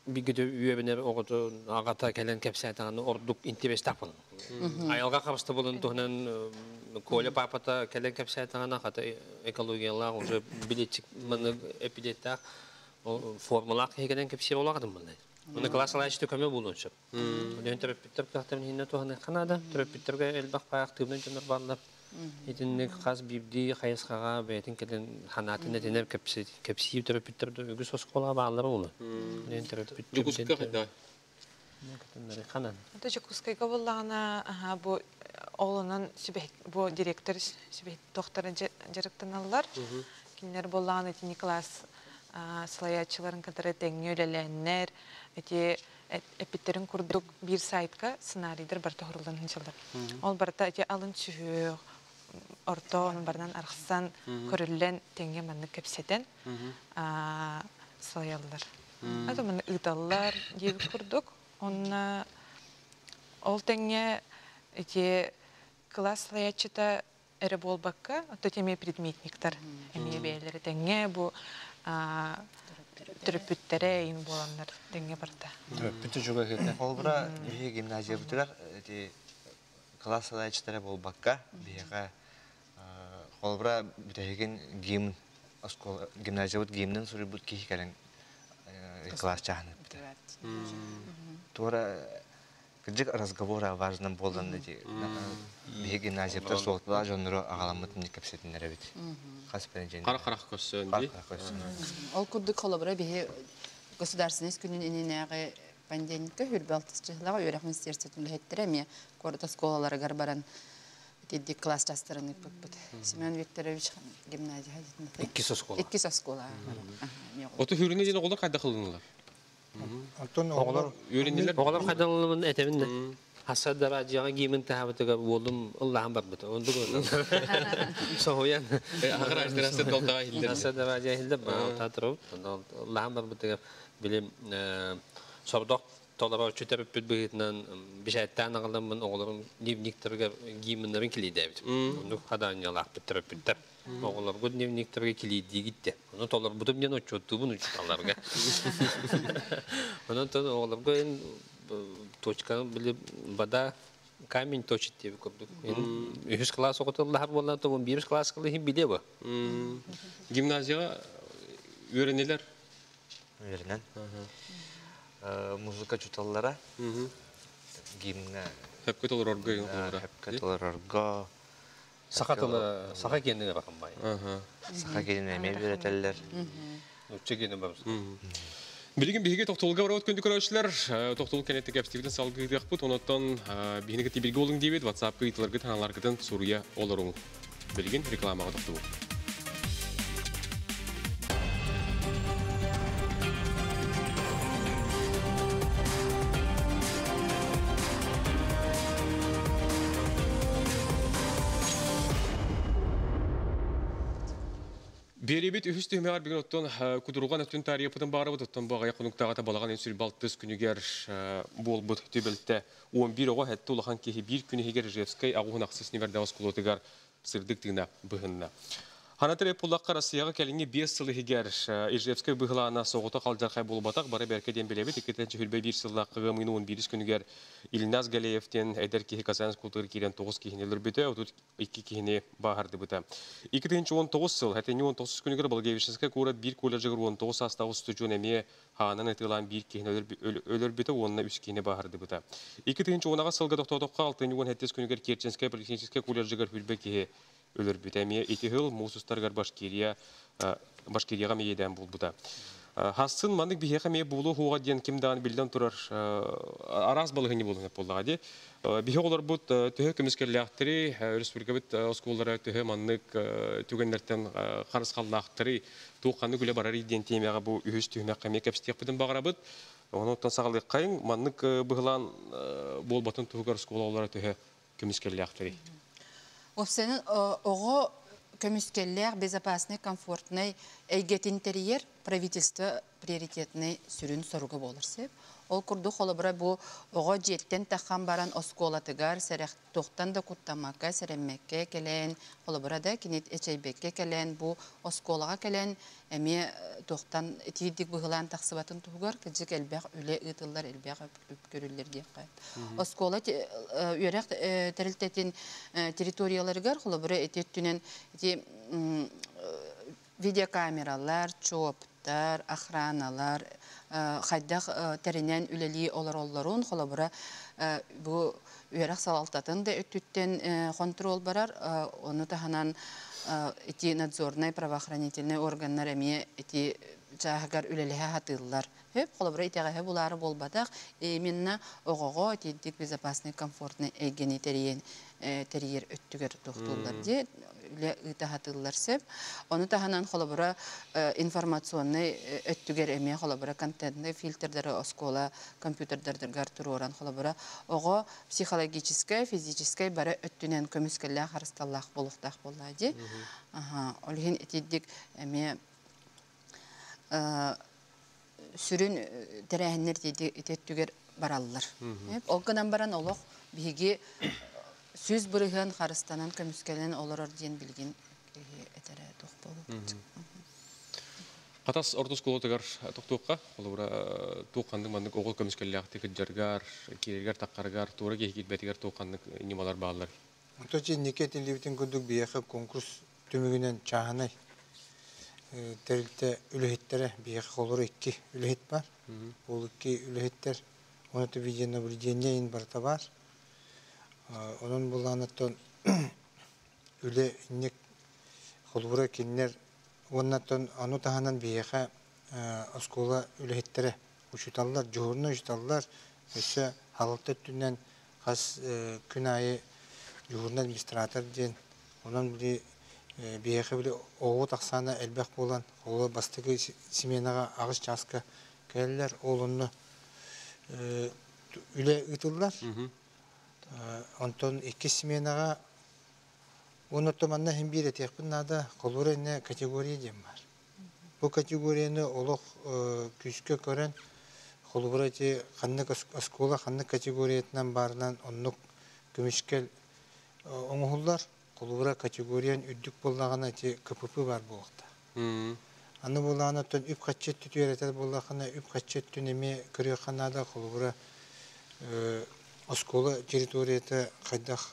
S6: bir güdü üyebiner oğudu ağata gelen kepsaytanı orduk interes tapın. Ayalga kapısta bulun tuğunan kola papata gelen kepsaytanı kata ekologiyalar уже bileçik manı epidetak formula gelen kepsi olağadım bunlar. Onu klasala işte köme bulunsun. Onu terapitler kahtamin hinne tuğanı Kanada terapitlerge elbaq payaqtığımdan canlar barlar. İtinlik khas bibdi khayasqaga betin kelen hanatın etener kepsi terapitler de ögü soskola bağları olur. Ne terapitler.
S1: Югускка да.
S6: Katanları kanan.
S5: Это же кускайга боллағана bu oğlanın bu direktör doktora жарықтаналар. Kimler боллағана эти Николас сылаячыларын кадары теңе өлеләннәр, эти эпиттерин курдук bir сайтка сценарийдер бар тоғырылдан хынчылдар. Ол барта эти алын чүгү орто onun бардан арқсан көрілен теңе манны кепсетен сылаялар. Это маны ыдаллар дебі курдук. Он ол теңе эти класс сылаячыта әрі болбаққа, то теме предметниктар. Әмие бейлері теңе бұл түріппіттері ең боландар теңе барда.
S6: Түріппітті жүгі кетті.
S4: Ол бұра гимназия бұтырар, класс сылаячытары болбаққа, бейға ол бұра бүтәйген гимназия бұт гимнің сұры бұт кейі кәрін класс жағынып бұты. Тура кырдык разговора важным болдан эти гимназияда соғытла жоныры ағаламытын кепсетінлері бит.
S1: Қара-қарақ көссін, дей?
S7: Ол күрдік қолабыра бейі государственность күнін иненеғі пандемикка хүрбалтысчылыға өрек министерстветінде хеттіреме көрді сколалары гарбаран дедік класс жастырыны көппіт. Семен Викторович гимназия хадетінде.
S6: Икки соскола.
S7: Икки соскола.
S1: Оты хүріне дейін оғылар қайда қылдыңылар?
S6: Oğlar kadınlığının eteminde hassa daracıya giyimin tahabbütüge oldum Allah'ın barbıtı. Onu da gördüm. Soğuyan.
S1: Ağır açtırası doldağa hildir.
S6: Hassa daracıya hildir. Tatırım. Allah'ın barbıtı bilim sorduk. Tolara çöterip bütbüğünden bir şeyden ağlamın oğların livniklerge giyiminlerin kilidi. Onu kadanyalar bitirip bitirip. Oğullar bu livniklerge kilidi gitti. Onu tolar butum yan uçuttu bunu uçutanlarga. Ondan sonra oğullar bu en toçkanı bilip bada kamin toçit diye bir kurduk. 100 klas okuturlar bundan sonra 100 klas kılıyım bile bu.
S1: Gimnaziyaga öğreniler?
S4: Öğrenen. Muzika çutallara gimne
S1: Hep kötü olur orga yok.
S4: hep katılır orga
S6: Saka kendine bakın bayı.
S4: saka gelineme öğretirler.
S6: Uçça kendine bakın.
S1: Bilgin bihiге тоқтолға барауыт көндік көрәушілер, тоқтолық кәнеттік әпстеветін салғы ғыдық бұд, онаттан бихіні кітті білгі олың дейбет, WhatsApp ғыйтыларға таналарғыдан Сурия оларың. Білгін рекламаға тоқты бұл. Беребет үхіс түймеғар бігін оттан күдіруған өттін тарихыпытын бары бұд, оттан бағая құнықтағата балаған енсүл балтыз күнігер бол бұд төбілтті 11 оға әтті ұлақан кехі бір күні егер Ржевскай ағуын ақсыз невердауыз құлотығар сырдық тігіна бұғынна. Ханатыры пұллаққа Россияға кәліңе 5 сылы егер Ржевскай бұғылана соғыта қалжарқай болып атақ, бары бәркеден білебет, 2-ші хүлбе 1 сыллаққығы 11 күнігер Ильназ Галеевтен әйдер кехі Казанс күлтығыр керен 9 кехінелер біті, өтіт 2 кехіне бағарды біті. 2-19 сыл, әтені 19 күнігер Балгевишінске көрат 1 колледжігір 19 астағы студион әме ханын әтілан 1 кехіне өлір біті, онына 3 кехіне бағарды біті. 2-10 сылға тоқтауыққа 6-7 күнігер Керченске поликлиническе колледжігір хүлбе кехе өлір біті. Әме етігіл Мусустарғар Башкирияға мейеден бұл бұта. Хасын мандық бихеқа мей болу хуға ден кімдаған білден тұрар араз балығыны болуын болуға де. Бихе олар бұд түхі көміскерліқтірі, республика бұд осколары түхі мандық түгендерден қарыз қаллақтыры, туққанды күлі барар еден темеға бұл үйіз түхіне қамей кәпістек бұдың бағара бұд. Оны оттан сағалық қайын, мандық бұғылан бол батын түхігар осколары түхі көміскерліқтірі.
S7: Офсенин ого көмүскеллер безопасный, комфортный, эйгет интерьер правительство приоритетный сүрін соруғы болыр сеп. Ол күрді қолыбыра бұл оға жеттен таққан баран осколатыгар сәрәқ тоқтан да құттамаққа, сәрәммәкке кәлән, қолыбыра да кенет әчәйбекке кәлән, бұл осколаға кәлән, әме тоқтан тейдік бұғылан тақсыбатын тұғығар, кәджік әлбәқ үлі ұтылар, әлбәқ өп көрілер деп қайып. Оскола үйерек тәрілтетін территорияларығар, қолыбыра әтеттінен видеокамералар, чоптар, охраналар, хайдах теринен үлели олар-оларын холобыра бу үйрәк салалтатын да өттүттен контрол барар, оны таханан эти надзорный правоохранительный органнар эми эти жаагар үлелеге хатыллар. Хеп холобыра итеге булары болбадак, именно огого тидик безопасный, комфортный эгени терьер өттүгөр токтулар де үле итахатыллар сеп. Оны таханан холобыра информационный өттүгөр эме холобыра контентный фильтрдары оскола компьютердердер туруран холобыра ого психологическое, физическое бары өттүнен көмүскелле харысталлах болуктак боллади. Олхин этидик эме сүрүн терәһеннер теттүгер бараллар. Олгынан баран олох биги сүз бұрыған қарыстанан көміскелен оларар ден білген әтәрі тоқ болу.
S1: Қатас ордус колотыгар тоқтуққа, олура тоққандың мандық оғыл көміскелләқ текіт жаргар, керегер таққаргар, тура кейкет бәтігер тоққандық немалар бағалар.
S2: Оточи некетін лебітін күндік бияқы конкурс төмігінен чағанай. Тәрілті үліхеттері бияқы қолыры 2 үліхет бар. Ол 2 үліхеттер, оны видео наблюдение ен барта бар. Onun bulanıtın üle innek kolbura kinler ondan anu tahanan biyeha askola ülehettere uçutallar, johurna uçutallar. Mesela halıkta tünden has künayı johurna administratör diyen onun bile biyeha bile oğu taksana elbek bolan oğu bastığı simenaga ağız çaska gelirler oğlunu üle ıtıllar. Антон 2 сменаға онотоманна hem bir etекпін нада қолура не категория дем бар. Бұл категорияны олық күшкі көрін қолура те қаннық оскола қаннық категориятынан барынан оннық көмішкел оңғылдар қолура категориян үддік болағына те КПП бар болықта. Аны болағына тон үп қатчет түтер етер болағына үп қатчет түнеме көрі қанада қолура Оскола территорията қайдақ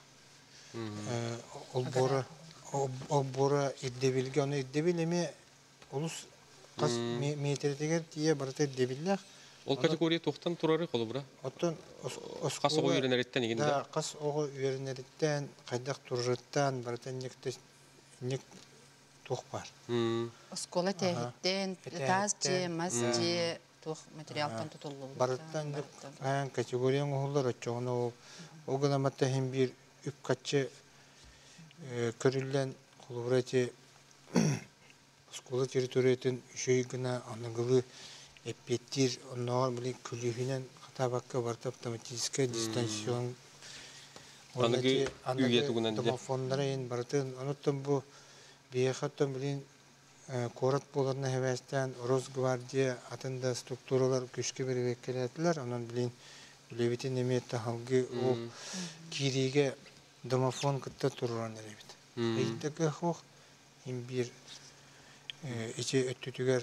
S2: олбора иддебилге, оны иддебилеме олыс қас метрдегер тие барата иддебиллях.
S1: Ол категория тоқтан тұрары қолы бұра?
S2: Оттан
S1: қас оғы үйренереттен егенде?
S2: Да, қас оғы үйренереттен, қайдақ тұржыттан барата нек тоқ бар.
S7: Оскола тәйіттен, таз же, маз же, материалдан tutuldu.
S2: Barıttan kategoriyan oğullar açığını o gılamata hem bir üp kaçı körülen kuluvrati skola teritoriyetin şey gına anıgılı epettir onlar bile külühünen hata bakka vartap otomatiske distansiyon
S1: anıgı üyetuğunan
S2: diye fonlara in barıtın anıttım bu bir hattım bilin Korat bolarına hevesten Rosgvardiya atında strukturalar güçlü bir vekiletiler. Onun bilin Levitin emniyette halkı o kirige domofon kıtta turulan Levit. Eğitteki hoş hem bir içe ötütüger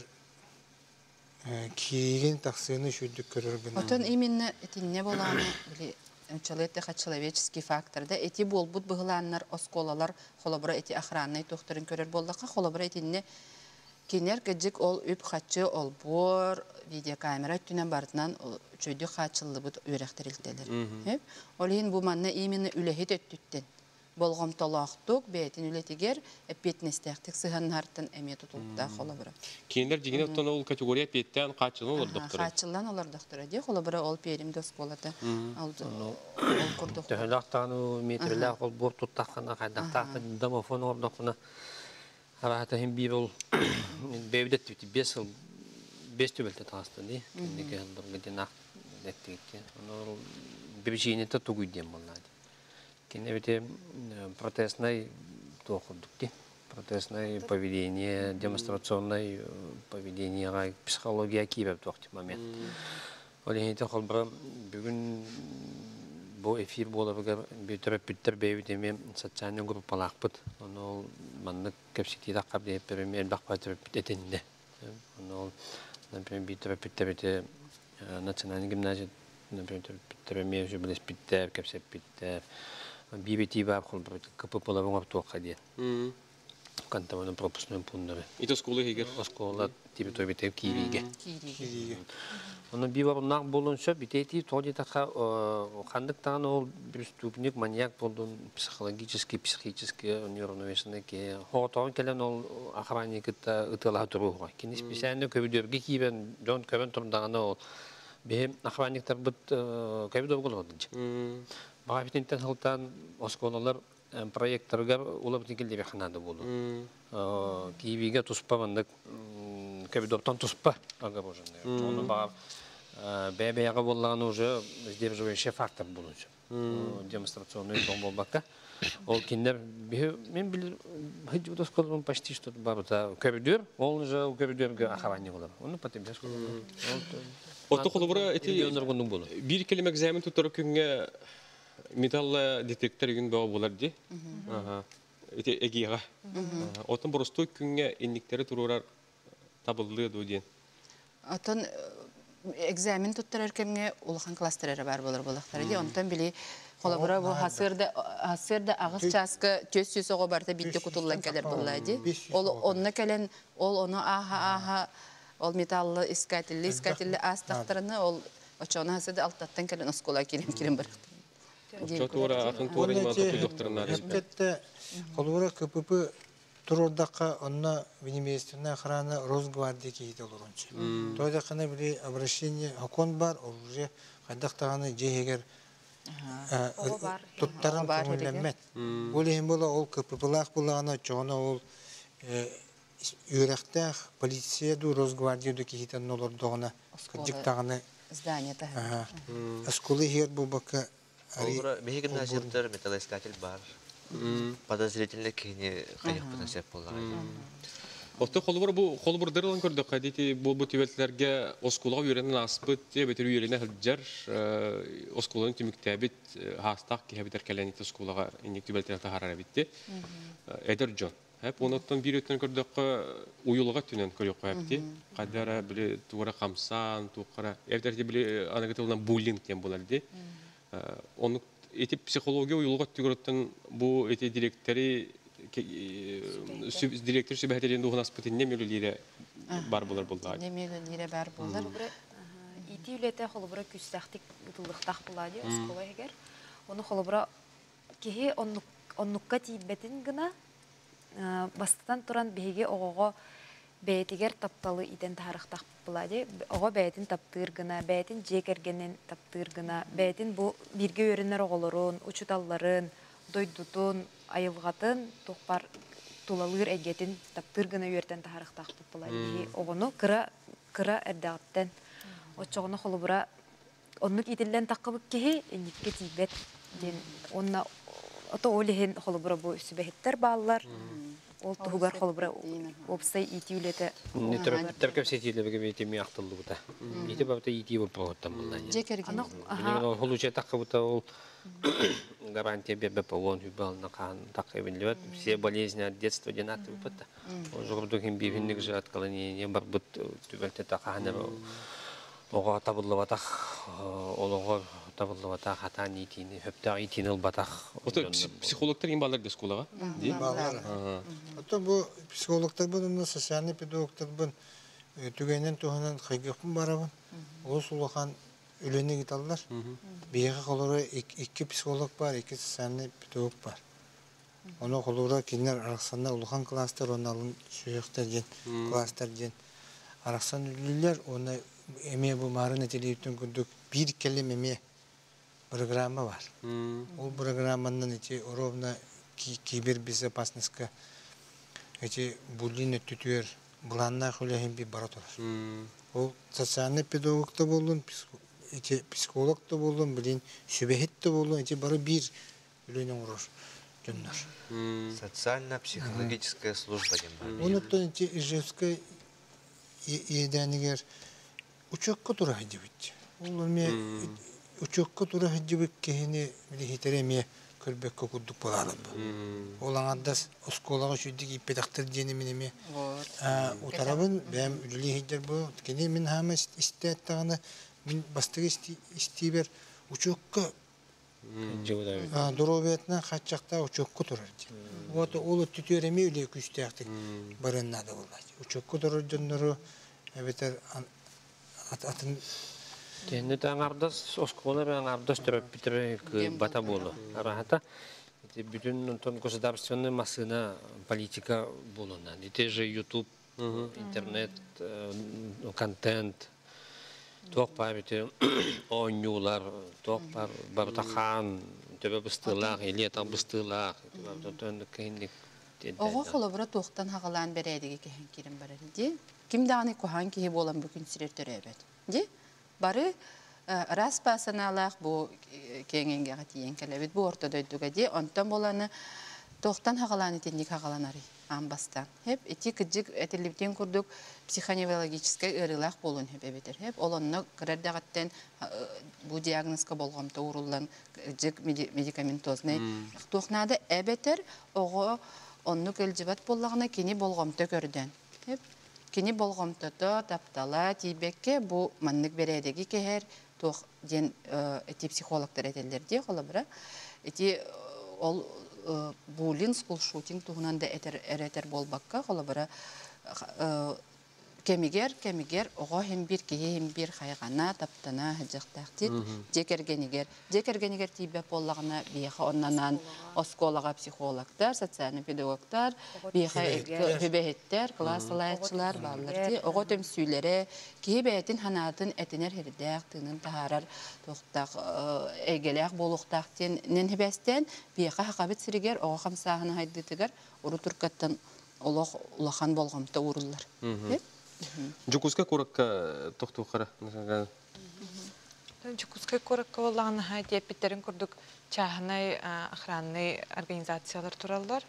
S2: kirigin taksını şudduk görür gına.
S7: Otan iminne etinne bolanı bile Человек человеческий фактор да эти болбут быгланнар осколалар холобра эти охранный тохтарын көрөр болдакка холобра этинне кинер кежик ол үп хатчы ол бор видеокамера түнен бартынан чөйдү хатчылы бут үйрөктөрүлтелер. Хеп олин бу манна именно үлехет өттүттен болгом толоктук бетин үлетигер эпетнестектик сыганнартын эме тутулда холобра.
S1: Кинер дигене оттон ол категория петтен качылы олар доктор.
S7: Качылдан олар доктор ди холобра ол перимде осколата алды. Ол курдук.
S6: Төхөлактану метрлер ол бор туттакана кайдакта домофон ордокуна Арата hem bir ol bevdet tüti 5 tübelte tastı di. Ne kadar bir nak ettik. Onu bir şeyini de tuğuydum vallahi. Kine bite protestnay toğurduk di. протестное поведение, демонстрационное поведение, психология кибет в тот момент. Олегенте холбра бүгін бұл эфир болабыга бүтір бейбітеме социальный группалақ бұд. Оны манны көпсетейді аққап дейіп береме әлбақ бәтір етенде. Оны, например, бүтір национальный гимназия, например, бүтіреме уже білес бүттер, көпсеп бүттер. Бейбітей бап холбра көпі болабың оптуаққа дейін. Кантаманы пропускной пунктары.
S1: Это школа егер?
S6: Школа типа той битеп Киевиге.
S2: Кириге.
S6: Оны биварнак болонча битети тоди така хандыктан ол преступник, маньяк болдун психологически, неуравновешенный ке. Хотон келен ол охранник это ытыла туруга. Кини специально көбүдөргө кийбен жон көбөн турдаганы ол бе охранниктер бут көбүдөр болот. Бага битентен халтан осколалар проекторга улап тикилде бехнады болду. Киевиге туспамандык көбүдөптөн туспа огороженный. Оны бага бебеяга боллаганы уже сдерживающий фактор болчу. Демонстрационный дом болбакка. Ол киндер мен бил хыжы досколун почти что барда көбүдөр, ол уже көбүдөргө ахаванны болот. Оны потом беш болот.
S1: Отто холбора эти
S6: өндөргөндүн болот.
S1: bir kelime экзамен tutturup күнгө металл детектор үгүн баа болар ди. Эти эгига. Отон просто күнгө инниктери турурар табылды дуден.
S7: Отон экзамен туттарар кемге улахан кластерлары бар болар болактар ди. Онтон били холобора бу хасырда агыс часкы төс сөз ого барда битте кутуллан келер боллады. Ол онна келен ол оны аха ол металлы искательли астактарыны ол очона хасырда алтаттан келен оскола кирим бар.
S1: Чотура атынтура иманту докторнар.
S2: Эппетте холбора КПП турордакка онна Венемейственная охрана Росгвардии кейт олорунчу. Тойда кана били обращение окон бар, уже кайдактаганы жегер туттарын көңүллөнмөт. Бул эми бола ол КППлак булагана чоно ол үйрөктө полиция ду Росгвардия ду кейтен олордогуна кырдыктаганы
S7: здание та.
S2: Скулы хер бубака
S4: Олбура беги гимназиялар металлоискатель бар. Подозрительный кини кайыппын сеп боллагай.
S1: Отто холбор дырылын көрдүк. Кадити бул тибетлерге оскулага үйрөнүн аспыт, бетер үйрөнүн хылжар, оскуланын түмүктәбит хастак кебетер келенит оскулага инник тибетлер тахарар битти. Эдер Джон. Hep ondan bir ötün gördük uyulga tünen körüp koyaptı. Kadara bile tuğra kamsan, tuğra evderde bile anagıtıldan bullying diyen bulardı. Onu eti psikoloji uyulga tügürtten bu eti direktörü direktör sübhetlerin doğun aspetinde mülülere var bular bular.
S7: Ne mülülere var bular.
S3: İti ülete holubra küstahtik utulluqtaq buladı oskola eger. Onu holubra kehe onnukka tiybetin gına бастан туран беге ого бетигер тапталы итен тарыхтак булады. Ого бетин таптыр гына, бетин жекергенен таптыр гына, бетин бу бирге өрүнөр оголорун, учуталларын, дойдутун, айылгатын, токпар тулалыр эгетин таптыр гына өртен тарыхтак булады. Огону кыра эрдагаттан очогону холубура оннук итилен таккыбык кеги эникке тийбет ден онна ото олехен холубура бу сүбехеттер баалар. Ол тугар холубра опсай итиулете.
S6: Не теркеп сетилебеге бетеми актылды бута. Ите бабта ити боп боттам булдан.
S7: Жекерген.
S6: Ага. Холуче таккыбыта ол гарантия бебе полон юбална кан таккыбылет. Все болезни от детства денаты бупта. Ожурдугин бивинник же откалыне бар бут түбелте таканы. Ого табыллыбатак, олого табыллыбатак хата нитини, хөптө итинил батак.
S1: Ото психологтар им балдар дескулага, ди?
S2: Балдар. Ото бу психологтар бун, социальный педагогтар бун түгенен туганан хайгыпын барабын. Ол сулахан үлөнү гиталлар. Бияга колора 2 психолог бар, 2 социальный педагог бар. Оны колора кинер араксанда улахан класстар, оналын сүйөктөр ден, класстар ден. Араксан үлүлөр, оны эме бу марын этелиптен күндүк бир келем эме программа бар. Ол программанын эти ровно кибербезопасностька эти буллины түтүер буланна хулехин би баратыр. Ол социальный педагог да болун, эти психолог да болун, билин сүбехет да болун, эти бары бир үлөнүн урur. жоннор.
S4: Социально-психологическая служба дем бар.
S2: Онуттан Ижевская еденигер учокко тура хидибит. Ол эме учокко тура хидибит кехини хитереме көрбекке курдук болалып. Ол аңардас осколага шүддик иппедактыр дени менеме. Утарабын бәм үлли хидер бу. Кене мен хама истеттаганы мен бастыгы истибер учокко Доробетна хачакта учокко турар. Вот ол түтөреме үле күстәктик барыннады булды. Учокко турар жоннору эбетер атын
S6: Тенне таңардас оскола аңардас төрөп битире бата болу. Арахата bütün государственная машина политика болуна. Те же YouTube, интернет, контент, ток памяти, онюлар, ток бартахан, төбе быстылак, или там быстылак,
S7: Ого холобра тоқтан хағалан бередіге кехен керім барар. Ким дағаны кохан кеhe болан бүкін сірер төребет. Бары рас басаналақ бұл кеңенге қатиен кәлебет бұл ортадойдуға де, онтан боланы тоқтан хағалан етендік хағаланары амбастан. Хеп, эти кіджік әтерліптен күрдік психоневрологическай ұрылақ болуын хеп әбетер. Хеп, олонны кірердағаттен бұл диагнозка болғамта ұрылан кіджік медикаментозны тоқнады әбетер, оғы онны көлжібат болағына кені болғамта көрден. Хеп, кені болғамта таптала тейбекке бұл маннық бередегі кехер тоқ ден әти психологтар әтелдерде қолабыра. Әти ол булин скул шутинг туғынан да әретер болбаққа қолабыра кемигер, оға хем бір қайғана, таптана, жақтақтит, жекергенігер тейбе болағына бейха оннанан осколаға психологтар, социальный педагогтар, бейха хөбехеттер, класс алайатшылар, баллар, оға төм сүйлері, кей бәйтін ханатын әтінер хердәқ, тыңын тағарар, тоқтақ, әгеләқ болуқтақтен, нен хебәстен, бейха хақабет сірігер, оға қамсағына хайдытығар, ұры тұркаттан улахан болғамта ұрылар.
S1: Жукуска коракка тохтухара.
S5: Жукуска коракка боллағаны хайдия биттерин күрдік чахынай охранный организациялар туралар.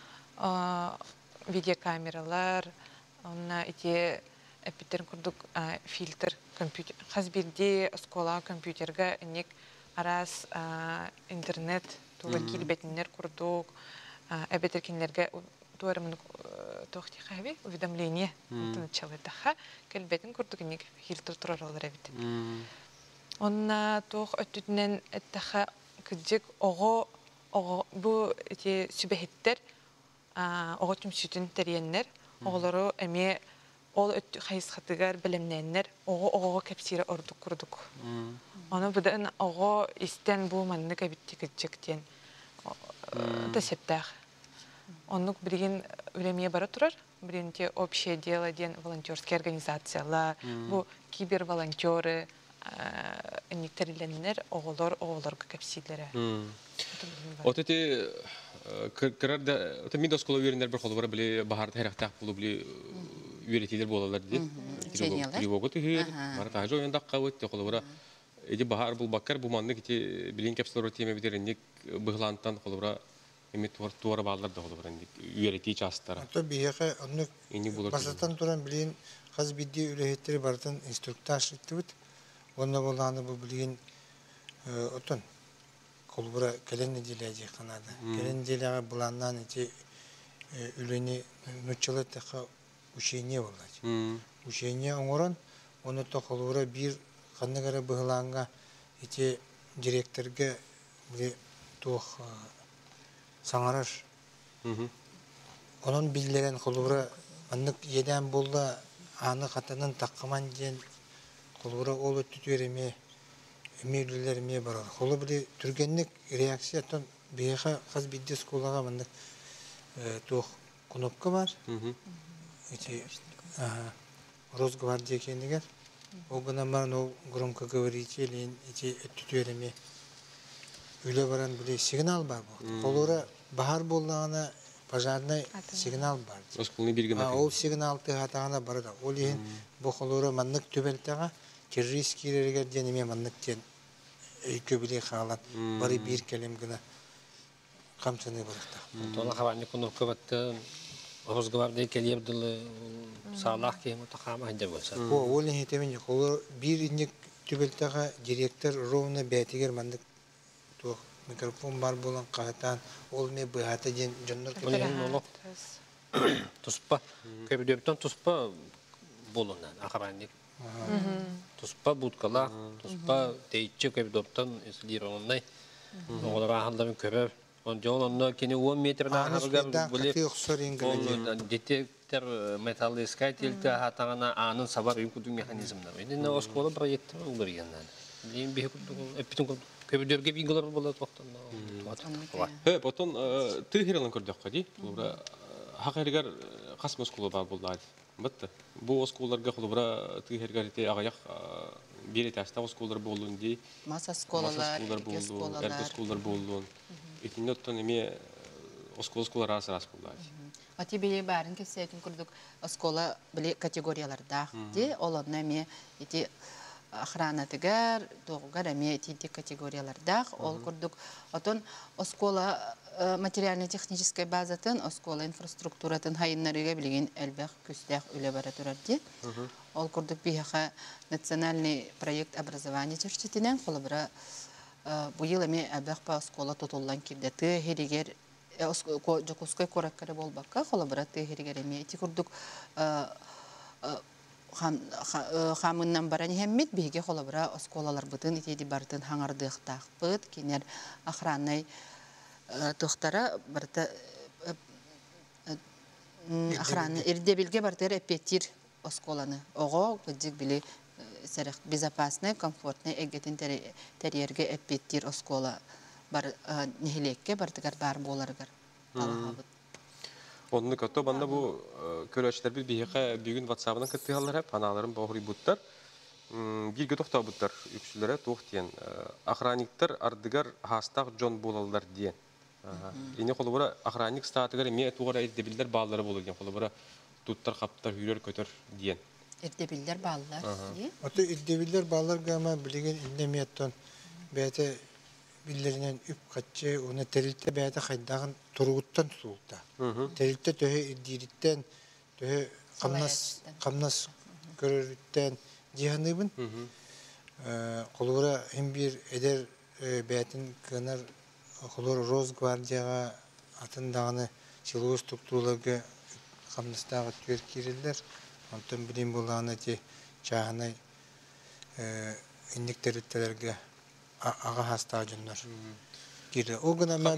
S5: Видеокамералар, онна ити биттерин күрдік фильтр компьютер. Хазбирди оскола компьютерга инек арас интернет тугар килбетинер күрдік. Әбетеркинлерге туарымын тоқти қайбе уведомление началыдаха келбетін күрдігінек фильтр тұрар олар әбет. Онна тоқ өттүтінен әттіға күдік бұ сүбәхеттер оғы түмсүтін тәрейеннер оғылары әме ол өтті қайысқатығар білімненнер оғы кәпсері ордық күрдік. Оны бұдан оғы істен бұ манны кәбітті күдіктен да септәқ. Оннук бірген үлемие бара тұрар. Бірінде общее дело ден волонтерские организациялар, бұл киберволонтеры, нектәріленер оғыларға көпсейлері.
S1: От эти кырарда мен де оскола үйренер бір қолы бара біле бағарды әрақтақ болу біле үйретелер болалар дейді. Тревога түгер, бара тағжы ойындаққа өтті қолы бара. Эди бағар бұл баққар бұл манны кете білен кәпсілер өтеме бідерінек бұғылантан қолы бара Эмит туара балдар да olur indi. Üyeletiği çastara.
S2: Hatta bir yaka onu basatan duran bilin haz biddi ürehetleri bardan instruktör ettik. Onda bolanı bu bilin otun kolbura gelen dileyecek kanada. Gelen dileye bulandan içi üleni nüçalı taka uşeniye olacak. Uşeniye oran onu da kolbura bir kanına göre bıhlanga içi direktörge bir tuh Sangarar. Onun bildirilen kolura anlık yeden bulda anı katanın takkaman diyen kolura olu tütüvereme emirlilerime barar. Kolu bile türgenlik reaksiyatın beyha kaz biddes kolağa manlık tuh kunupka var. İçi Rosgvardiya kendiler. O gına man o gromka говорителен içi tütüvereme öyle varan bile signal var bu. Kolura bahar bolağına pazarına signal var.
S1: Oskulunu bir gün
S2: O signal tıhatağına barada. O lihin bu kolura manlık tübeltağa kirriskilere deneme manlık den köbile kalan. Bari bir kelim gına камсыны барыта.
S6: Тола хабарник кунукка батты Росгвардия келебдылы саалах кем тахама хәдә булса.
S2: Ол хитемен колор бир инник түбелтәгә директор ровно бәтигер мандык тук микрофон бар булган катан ол ме быһата ден жоннор
S6: Туспа көбдөптөн туспа болунан ахабарник. Туспа будкала, туспа тейче көбдөптөн эслироннай. Олар ахалдан көбөп он жолонно кини 10 метрден харган булып. Детектор металлоискатель хатагана анын сабар юкудун механизмна. Эне оскола проекты улгыргандан. Лин бе эпитин көбдөбгө биңгилер болот токтон.
S1: Потом тыгырын көрдөк кади. Бура хакыргар касмос клубы бар булды. Битти. Бу осколарга клубра тыгыргар те агаяк бир этаста осколдар болунди.
S7: Маса сколалар,
S1: сколдар болду. Итиннеттен эме осколар раз булды.
S7: Ати биле барын кесетин курдук оскола биле категорияларда. Де оларна эме ити охранатыгар, тогугар эме ити категорияларда ол курдук. Отон оскола материально-техническая базатын, оскола инфраструктуратын хайыннарыга билген элбек күстәк үле бара турар ди. Ол курдук биха национальный проект образования чертитинен колобра бу ел эме элбек па оскола тотуллан кирде ты херигер жокускай кораккары болбакка колобра ты херигер эме ити курдук хамыннан баран хеммит биге колобра осколалар бытын ити бартын хаңардыктак быт кинер охранный тохтара барта охрана ирдебилге бартыр эпетир осколаны ого гыжык биле сарык безопасный комфортный эгетин терьерге эпетир оскола бар нехилекке бартыгар бар боларгар алабыт
S1: Онны көтө банда бу көрөчлөр бир бийге бүгүн WhatsApp-дан кеттигалар хеп аналарым богри буттар. Бирге тохта буттар үксүлөрө тохтен охранниктер ардыгар хастак жон болалдар диен. Эне колубара охранник статыгар эме тугара эддебилдер баалары болу деген колубара туттар каптар хүрөр көтөр диен.
S7: Эддебилдер баалар ди.
S2: Ото эддебилдер баалар гама билген индеметтон бәте биллеринен үп катчы уны терилте бәте хайдагын туругуттан суулта. Терилте төһө идириттен төһө камнас көрөрүттен жиһаныбын. Колубара hem bir eder бәтин кынар Холор Росгвардияга атындагы силовой структураларга камнастагы түер кирилдер. Онтон билим болганы те чагынай индиктериттерге ага хастажындар. Кире огына мен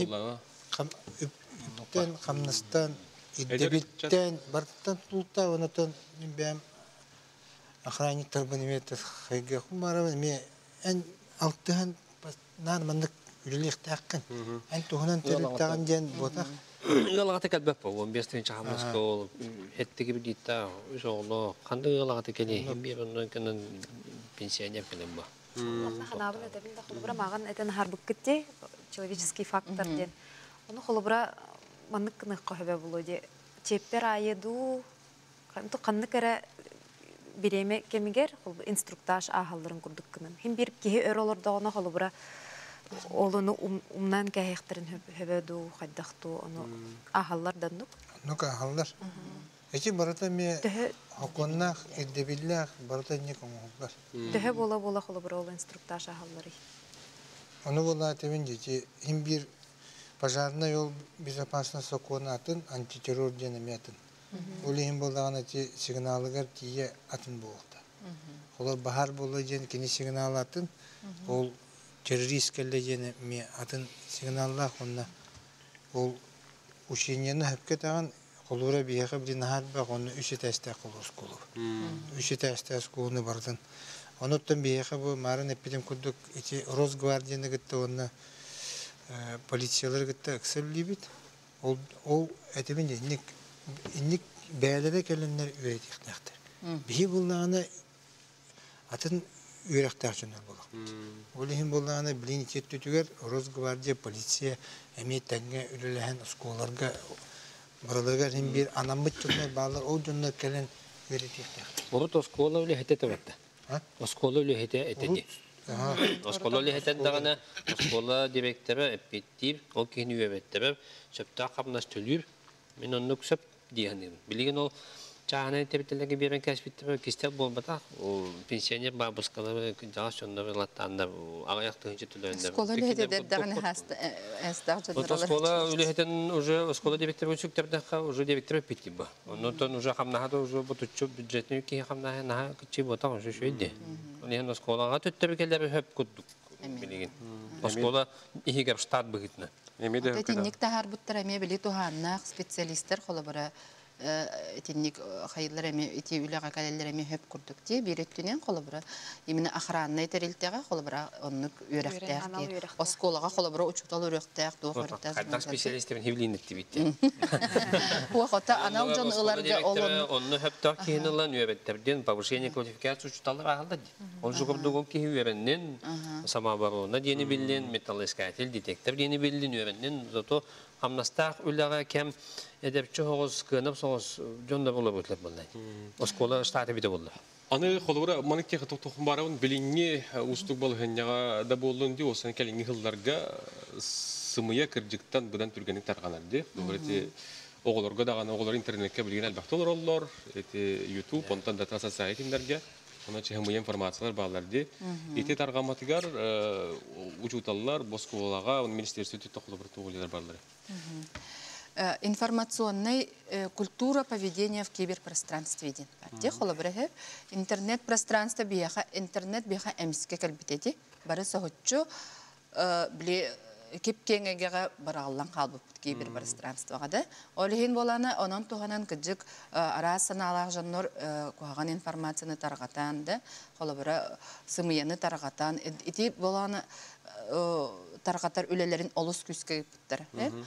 S2: камнастан идебиттен бартан тулта онотон бем охранниктер бунеметов хайга хумара ме эн алтыхан нормандык Үлелек тәккін. Ән туғынан теріліп тағын ден бота.
S6: Ялағаты кәлбәп ба, 15-тен чағамыз кол, әттігі бір дейті, үш оғылы, қанды ялағаты кәне, бір онын кәнін пенсионер кәнін ба.
S3: Ханабын әтәбілді қолыбыра маған әтен харбық кетте, человеческий фактор ден. Оны қолыбыра маңнық кіні қойбе болу де. Чеппер айыду, қанны кәрі береме кемігер, инструктаж ағалырын күрдік кінін. Хем беріп кейі өр олырда оны қолыбыра Олуну умнан кәйектерін хөбөду, қайдақту, оны ағалар дандық?
S2: Нука ағалар. Эти барата ме хоконнах, эддебиллах, барата не комуғылар.
S3: Төһө бола қолы бір ол инструктаж ағалары.
S2: Оны бола әтемен дети, им bir пожарный yol безопасность сокуына атын, антитеррор денеме атын. Олы им болағын әте сигналығар тие атын болуқта. Олар бахар болы ден кені сигнал атын, ол террорист келлегені ме атын сигналлах онна ол учениені хөпке тағын қолуыра бияқы бір нахар бақ оны үші тәсті қолуыз қолу. Үші тәсті қолуыны бардын. Оныттан бияқы бұл марын әппеден күрдік Росгвардияны күтті оны полициялар күтті әксәлі бит. Ол әтемен де инник бәлері кәлінлер үйретек нәқтір. Бейі бұлнағына атын үйректар жөнер болық. Олығын болағына білін еттетігер Росгвардия, полиция, әмет тәңге үліліген осколарға бұрылығар hem bir anamıt жөнер bağlar, o жөнер кәлін үйретектер.
S6: Орут оскола үлі хете тәбәтті? Оскола үлі хете әтеді? Оскола лехетен дагана, оскола директоры эппеттир, ол кини үебеттер, сөптө капнас төлүр. Мен онну сөп дигеним. Билген ол чаана тебителеге берен кәсбиттер кистел болбата, о пенсионер бабускалары жашондар латтанда аяктыгынча төлөндө.
S7: Школа лехетер дагана хастар
S6: Оскола лехетен уже оскола директор үчүктөрдө уже директор эппеттир. Онтон уже хамнахата уже бутучу бюджетный ки хамнаха на кичи бота уже шөйдө. Онен осколага төттөргелер хөп куддук. Билген. Оскола ихигер штат быгытна.
S7: Тинник тахар буттар эме били туханнак специалисттер холобара тинник хайыллар эме ити үлага калелер эме хөп курдук ти бирэттүнен холобара именно охранный терилтега холобара оннук үрөктәк осколага холобара учутал үрөктәк дохортак.
S6: Кайдан специалисттер хивлинетти битти.
S7: Уахота анал жон ыларга олон
S6: онну хөптөр кийинилан үебеттерден повышение квалификации учуталар алды. Ол жугурдугу ки үебеннен самооборона дени билден металлоискатель детектор дени билден үебеннен зато амнастах үлага кем эдепчи хогус кынып соғыз жонда болуп өтлөп болду. Оскола штаты биде болду.
S1: Аны холора манык тех тохтохун барабын билинге устук болгонняга да болдун ди осын келинги хылларга сымыя кыржыктан будан түргенин тарганарды. Догорти оголорго дагы оголор интернетке билген албакты олор, эти YouTube, онтан дата сайтиндерге Ona çeşitli informasyonlar bağlardı. İte targamatıgar uçutallar, Boskolaga, Министерстве тохлобыр туğular bağları.
S7: Информационная культура поведения в киберпространстве ден. Те холобрехе интернет-пространство бияха, интернет бияха эмске калбитети. Бары сохотчу бли кепкеңеге бараллан қалбып киберпространствоға да. Олихин боланы, онын туғанан күджік арасын алақ жаннор куаған информацияны тарғатан да, холобыра сымияны тарғатан. Ити боланы тарғатар үлелерін олыс күске бүттір.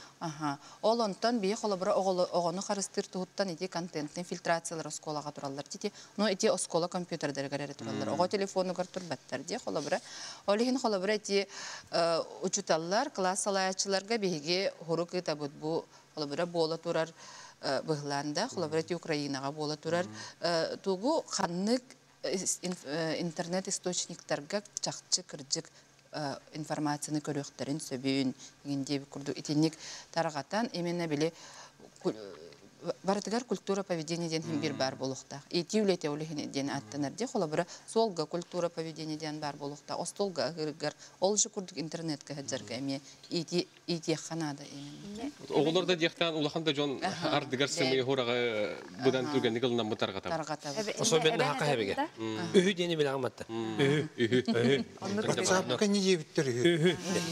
S7: Ол онтан бейі холобыра оғаны қарыстыр тұғыттан ити контенттен фильтрациялар осколаға тұралар. Но ити оскола компьютердергері тұралар. Оға телефону көртір бәттір де холобыра. Олихин холобыра ити учуталар, класс алайчыларға бейге хору кыта бұд бұ холобыра бола тұрар бұғыланда, холобыра ити Украинаға бола тұрар. Туғу қаннық интернет-источниктарға чақчы кірджік информацияны көрөктерин сөбүйін егенде күрді итинник тарғатан именно біле барытыгар культура поведения ден бір бар болуқта. Ити үлете олихин ден аттанарде, қолабыра солға культура поведения ден бар болуқта. Остолға ғырғар, ол жы күрдік интернетке ғаджарға әме ити қанада.
S1: Оғыларда дияқтан улаханда жон ардыгар сымы ғораға бұдан түргенді қылынан бұтарғата.
S6: Особенно хақа әбеге. Үхі дені біле ағыматты. Үхі.
S2: Батсапқа не дебіттір үхі.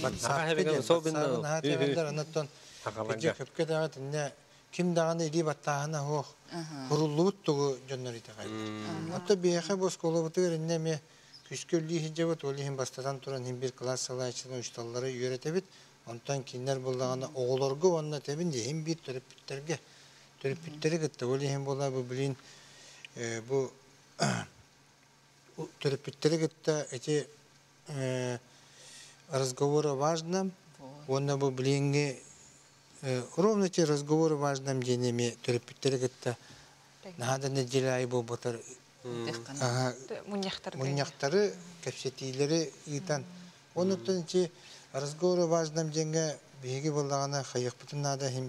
S2: Батсапқа Kim dağını eli battağına hoğ, kurulluğut tuğu jönler ite gaydı. Hatta bir yağı boskolu butu verinde mi küsküllüğü hince bud, olihim bastadan turan him bir klas salayçının uçtalları yöretebit, ondan kinler buldağına oğulorgu onunla tebin de him bir törüpütteri gitti. Olihim bola bu bilin, bu törüpütteri gitti, eti разговоры важно, onunla bu bilingi ровно те разговоры важным денеме терапевтергетта надо неделяй бу ботар муньяхтары кепсетилери итан онуттан те разговоры важным денге биги боллагана хайык бутун надо хим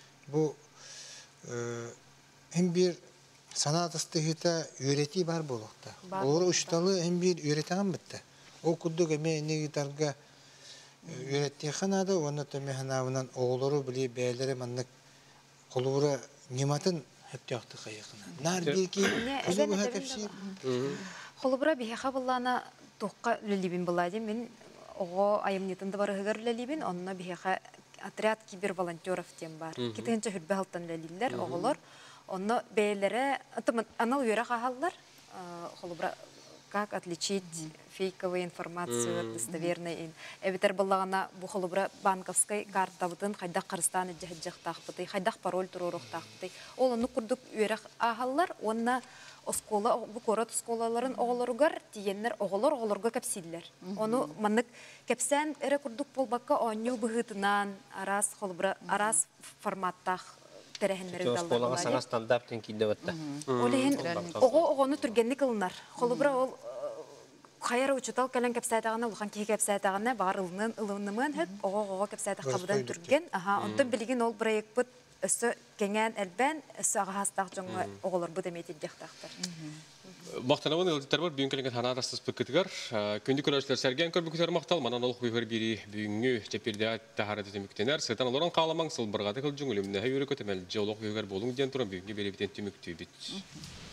S2: бир санат ыстыгыта үйрети бар болукта олар ушталы хим бир үйретеген битте о куддук эме негитарга Ürettiği kanada onu da mehanavından oğulları bile beyleri manlık kolura nimatın hep yaktı kayıkına. Nar bir ki kuzu bu hepsi.
S3: Kolubra bir hekablana toqqa lülibin bulaydı. Men o ayımnetinde var hıgar lülibin. Onunla bir heka atriyat kiber volonterov tem var. Kitince hürbe haltan lüliller oğullar. Onu beylere anal yöre kahallar. Kolubra как отличить фейковую информацию от достоверной. Эбитер баллагана бу холобра банковской карта бутын хайда Кыргызстан жахжах тахпыты, хайда пароль турурок тахпыты. Ол аны курдук үйрек ахаллар, онна оскола бу корот осколаларын оголоргар тиеннер оголорга кепсиллер. Оны маннык кепсен эре курдук болбакка оню быгытынан арас холобра арас форматтах
S6: Осколаға саңа стандарттен кейді өтті.
S3: Олеген оғыны түргенні қылынар. Қолыбыра ол хайыр учутал кэлэн кэпсайтагана улхан ки кэпсайтагана бар ылынымын хэп ого кэпсайтак кабыдан түрген. Онтон билигин ол проект бут өссө кеңен элбен өссө агастак жоңго оголор бу демети дехтактар.
S1: Мақтанабын ылдыттар бар, бүйін кәлінген хана арастыз бүккітігер. Күнді көрәшілер сәрген көрбүкітер мақтал, манан олық бүйір бірі бүйінгі жеперді тахары түміктенер. Сытан оларан қаламаң сыл бұрғады қыл жүңіліміне өрі көтемәл же олық бүйігер болуң ден тұран бүйінге беребетен түмікті бит.